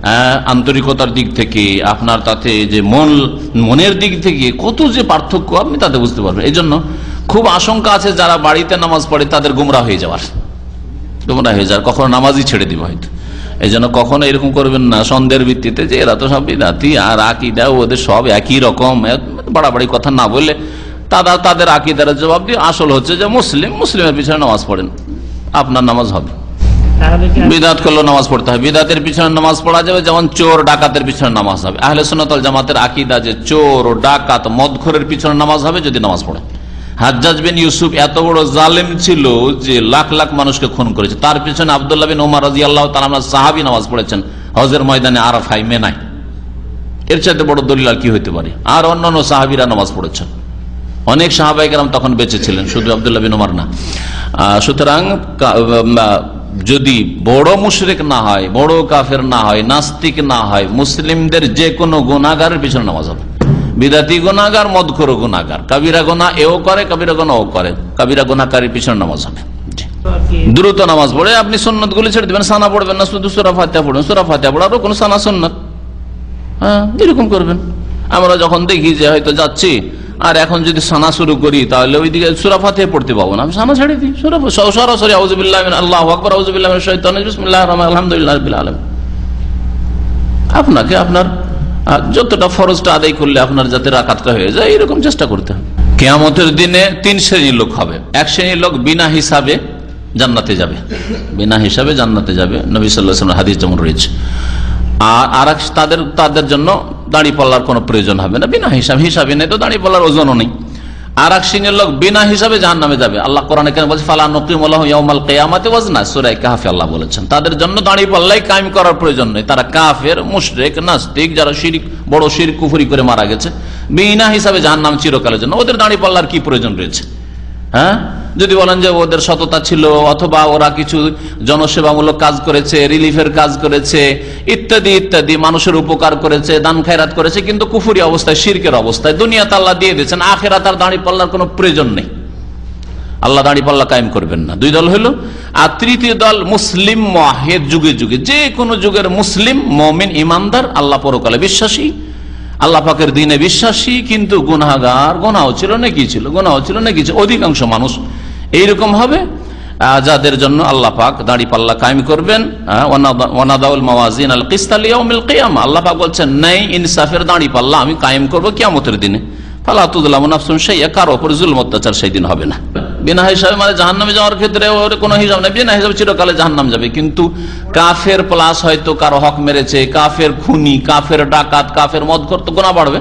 আন্তরিকতার দিক থেকে, আপনার তাতে যে মন মনের দিক থেকে কত যে পার্থক্য আপনি তাতে বুঝতে পারবেন। এই জন্য খুব আশঙ্কা আছে যারা বাড়িতে নামাজ পড়ে তাদের গুমরা হয়ে যাওয়ার, গুমরা হয়ে যাওয়ার, কখনো নামাজই ছেড়ে দিবে হয়তো। এই জন্য কখনো এরকম করবেন না সন্দেহের ভিত্তিতে যে এরা তো সব বিদাতি আর আকিদা ওদের সব একই রকম, বাড়াবাড়ি কথা না বললে তারা তাদের আকিদার জবাব দিয়ে আসল হচ্ছে যে মুসলিম, মুসলিমের পিছনে নামাজ পড়েন, আপনার নামাজ হবে। বিদাত করলেও নামাজ পড়তে হবে, বিদাতের পিছনে নামাজ পড়া যাবে, যেমন চোর ডাকাতের পিছনে নামাজ হবে। আহলে সুন্নাত ওয়াল জামাতের আকীদা যে চোর ও ডাকাত মদখোরের পিছনে নামাজ হবে যদি নামাজ পড়ে। হাজ্জাজ বিন ইউসুফ এত বড় জালেম ছিল যে লাখ লাখ মানুষকে খুন করেছে, তার পিছনে আব্দুল্লাহ বিন ওমর রাদিয়াল্লাহু তাআলা আনহু সাহাবী নামাজ পড়েছেন হজের ময়দানে আরাফায় মেনায়। এর চাইতে বড় দলিল আর কি হইতে পারে? আর অন্যান্য সাহাবীরা নামাজ পড়েছেন, অনেক সাহাবায়ে কেরাম তখন বেঁচে ছিলেন, শুধু আব্দুল্লাহ বিন ওমর না। সুতরাং যদি বড় মুশরিক না হয়, বড় কাফের না হয়, নাস্তিক না হয়, মুসলিমদের যে কোনো গুনাহগারের পিছনে নামাজ হবে। বিদাতি গুনাহগার, মদখোর গুনাহগার, কবিরা গুনাহ এও করে, কবিরা গুনাহ ও করে, কবিরা গুনাহকারীর পিছনে নামাজ হবে। দ্রুত নামাজ পড়ে আপনি সুন্নাত গুলি ছেড়ে দিবেন, সানা পড়বেন না, শুধু সূরা ফাতিহা পড়বেন। সূরা ফাতিহা পড়ারও কোন সানা সুন্নাত, হ্যাঁ এরকম করবেন। আমরা যখন দেখি যে হয়তো যাচ্ছি আর এখন যদি সানা শুরু করি তাহলে ওইদিকে সূরা ফাতিহা পড়তে পাবো না, আমি সানা ছেড়ে দিই, সূরা সরাসরি আউযু বিল্লাহি মিনাশ আল্লাহু আকবার, আউযু বিল্লাহি মিনাশ শাইতানির রাজিম, বিসমিল্লাহির রহমানির রহিম, আলহামদুলিল্লাহি রাব্বিল আলামিন। আপনাকে আপনার যতটা ফরজটা আদায় করলে আপনার যাতে রাকাতটা হয়ে যায় এরকম চেষ্টা করতে হবে। কিয়ামতের দিনে তিন শ্রেণীর লোক হবে। এক শ্রেণীর লোক বিনা হিসাবে জান্নাতে যাবে, বিনা হিসাবে জান্নাতে যাবে, নবী সাল্লাল্লাহু আলাইহি ওয়াসাল্লাম হাদিস যেমন রয়েছে। আর আর তাদের তাদের জন্য দাড়ি পাল্লার কোনো প্রয়োজন হবে না, বিনা হিসাব, হিসাবে নেই তো দাড়ি পাল্লার ওজনও নেই। আর এক শ্রেণীর লোক বিনা হিসাবে জাহান্নামে যাবে। আল্লাহ কোরআনে কেন বলছে ফালা নুকিমু লাহু ইয়াউমাল কিয়ামাতি ওয়াজনা, সূরা কাহফে আল্লাহ বলেছেন তাদের জন্য দাড়ি পাল্লাই কায়েম করার প্রয়োজন নেই। তারা কাফের, মুশরিক, নাস্তিক, যারা শিরক, বড় শিরক কুফরি করে মারা গেছে, বিনা হিসাবে জাহান্নাম চিরকালের জন্য। ওদের দাড়ি পাল্লার কি প্রয়োজন রয়েছে? হ্যাঁ, যদি বলেন যে ওদের সততা ছিল অথবা ওরা কিছু জনসেবামূলক কাজ করেছে, রিলিফের কাজ করেছে, ইত্যাদি ইত্যাদি, মানুষের উপকার করেছে, দান খায়রাত করেছে, কিন্তু কুফরি অবস্থায়, শিরকের অবস্থায়, দুনিয়াতে আল্লাহ দিয়ে দিয়েছেন, আখিরাতে তার দাড়ি পাল্লার কোনো প্রয়োজন নেই, আল্লাহ দাড়ি পাল্লা কায়েম করবেন না। দুই দল হলো। আর তৃতীয় দল মুসলিম মুআহিদ, যুগে যুগে যে কোনো যুগের মুসলিম, মুমিন, ইমানদার, আল্লাহ পরকালে বিশ্বাসী, আল্লাহ পাকের দিনে বিশ্বাসী, কিন্তু গুনাহগার, গুনাহ ছিল নাকি ছিল, গুনাহ ছিল নাকি ছিল, অধিকাংশ মানুষ এইরকম হবে যাদের জন্য আল্লাহ পাক দাড়ি পাল্লা কায়েম করবেন। ওয়ানাদাউল মাওয়াজিন আল কিসত লিয়াউমিল কিয়ামা, আল্লাহ পাক বলছেন ন্যায় ইনসাফের দাড়ি পাল্লা আমি কায়েম করব কিয়ামতের দিনে। ফালা তুযলামু নাফসুন শাইআ, কারো উপর জুলম অত্যাচার সেই দিন হবে না। বিনা হিসাবে মানে জাহান্নামে যাওয়ার ক্ষেত্রে ওর কোনো হিসাব নেই, বিনা হিসাবে চিরকালে জাহান্নাম যাবে। কিন্তু কাফের প্লাস হয়তো কারো হক মেরেছে, কাফের খুনি, কাফের ডাকাত, কাফের মদখোর, তো গুনাহ বাড়বে,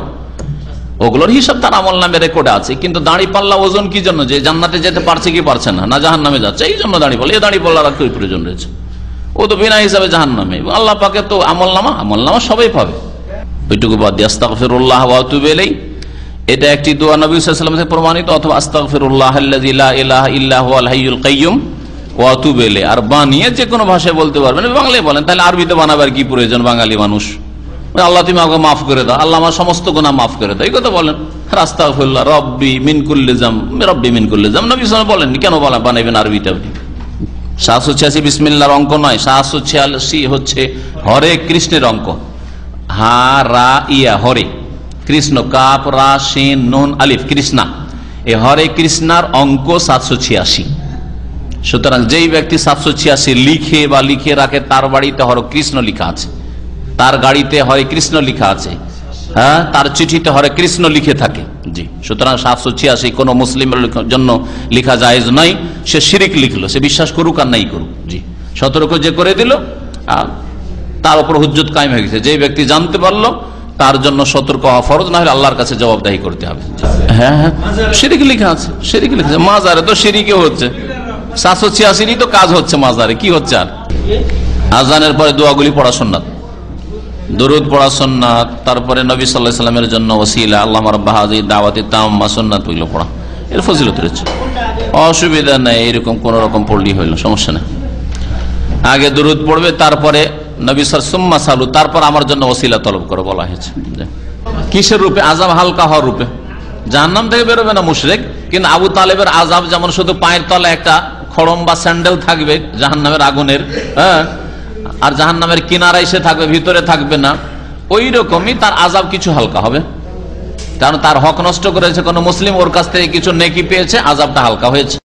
ওগুলোর হিসাব তার আমল নামে রেকর্ডে আছে। কিন্তু দাড়ি পাল্লা ওজন কি জন্য? যে জান্নাতে যেতে পারছে কি পারছে না, না জাহান্নামে যাচ্ছে, এই জন্য দাড়ি পাল্লা। এই দাড়ি পাল্লা রাখতে প্রয়োজন রয়েছে, ও তো বিনা হিসাবে জাহান্নামে। আল্লাহ পাকে তো আমল নামা, আমল নামা সবাই পাবে। ওইটুকু বাদ দিয়ে আস্তাগফিরুল্লাহ ওয়া আতুবু ইলাইহি, এটা একটি দোয়া নবী সাল্লাল্লাহু আলাইহি ওয়াসাল্লাম থেকে প্রমাণিত। অথবা আস্তাগফিরুল্লাহ আল্লাযী লা ইলাহা ইল্লা হুয়াল হাইয়ুল কাইয়্যুম ওয়া আতুবু ইলাইহি। আর বানিয়ে যে কোনো ভাষায় বলতে পারবেন, বাংলায় বলেন, তাহলে আরবিতে বানাবার কি প্রয়োজন? বাঙালি মানুষ, আল্লাহ তুমি আমাকে মাফ করে দাও, আল্লাহ আমার সমস্ত গুনাহ মাফ করে দাও, এই কথা বলেন। আস্তাগফিরুল্লাহ রব্বি মিন কুল্লি যাম, রব্বি মিন কুল্লি যাম, নবী সাল্লাল্লাহু আলাইহি ওয়াসাল্লাম বলেননি, কেন বলা বানাইবেন আরবিতে? আপনি সাতশো ছিয়াশি বিসমিল্লাহর অঙ্ক নয়, সাতশো ছিয়াশি হচ্ছে হরে কৃষ্ণের অঙ্ক। হা রা ইয়া, হরে কৃষ্ণ, কাপ রা শিন নুন আলিফ, কৃষ্ণা, এই হরে কৃষ্ণার অঙ্ক সাতশো ছিয়াশি। সুতরাং যেই ব্যক্তি সাতশো ছিয়াশি লিখে বা লিখে রাখে, তার বাড়িতে হরে কৃষ্ণ লিখা আছে, তার গাড়িতে হরে কৃষ্ণ লিখা আছে, হ্যাঁ, তার চিঠিতে হরে কৃষ্ণ লিখে থাকে। জি, সুতরাং সাতশো ছিয়াশি কোন মুসলিমের জন্য লিখা জায়েজ নয়। সে শিরিক লিখলো, সে বিশ্বাস করুক আর নাই করুক, জি, সতর্ক যে করে দিল তার উপর হুজ্জত কায়েম হয়ে গেছে। যে ব্যক্তি জানতে পারলো তার জন্য সতর্ক হওয়া ফরজ, না হলে আল্লাহর কাছে জবাবদাহি করতে হবে। হ্যাঁ হ্যাঁ, শিরিক লিখা আছে, শিরিক লিখেছে, মাজারে তো শিরিকে হচ্ছে, সাতশো ছিয়াশিরই তো কাজ হচ্ছে, মাজারে কি হচ্ছে? আর আজানের পরে দোয়াগুলি পড়া সুন্নাত, দরুদ পড়া সুন্নাত, তারপরে নবী সাল্লাল্লাহু আলাইহি ওয়াসাল্লামের জন্য ওসিলা, আল্লাহুম্মা রাব্বা হাযিহি দাওয়াতি তাম্মা, সুন্নাত গুলো পড়া, এর ফজিলত রয়েছে, অসুবিধা নাই। এরকম কোন রকম পড়লেই হইল, সমস্যা নেই। আগে দরুদ পড়বে, তারপরে নবী সুম্মা সালু, তারপর আমার জন্য ওসিলা তলব করো বলা হয়েছে। কিসের রূপে? আযাব হালকা হওয়ার রূপে। জাহান্নাম থেকে বেরোবে না মুশরিক, কিন্তু আবু তালেবের আযাব যেমন শুধু পায়ের তলায় একটা খড়ম বা স্যান্ডেল থাকবে জাহান্নামের আগুনের, হ্যাঁ, আর জাহান্নামের কিনারায় সে থাকবে, ভিতরে থাকবে না, ওই রকমই তার আযাব কিছু হালকা হবে। কারণ তার হক নষ্ট করেছে কোনো মুসলিম, ওর কাছ থেকে কিছু নেকি পেয়েছে, আযাবটা হালকা হয়েছে।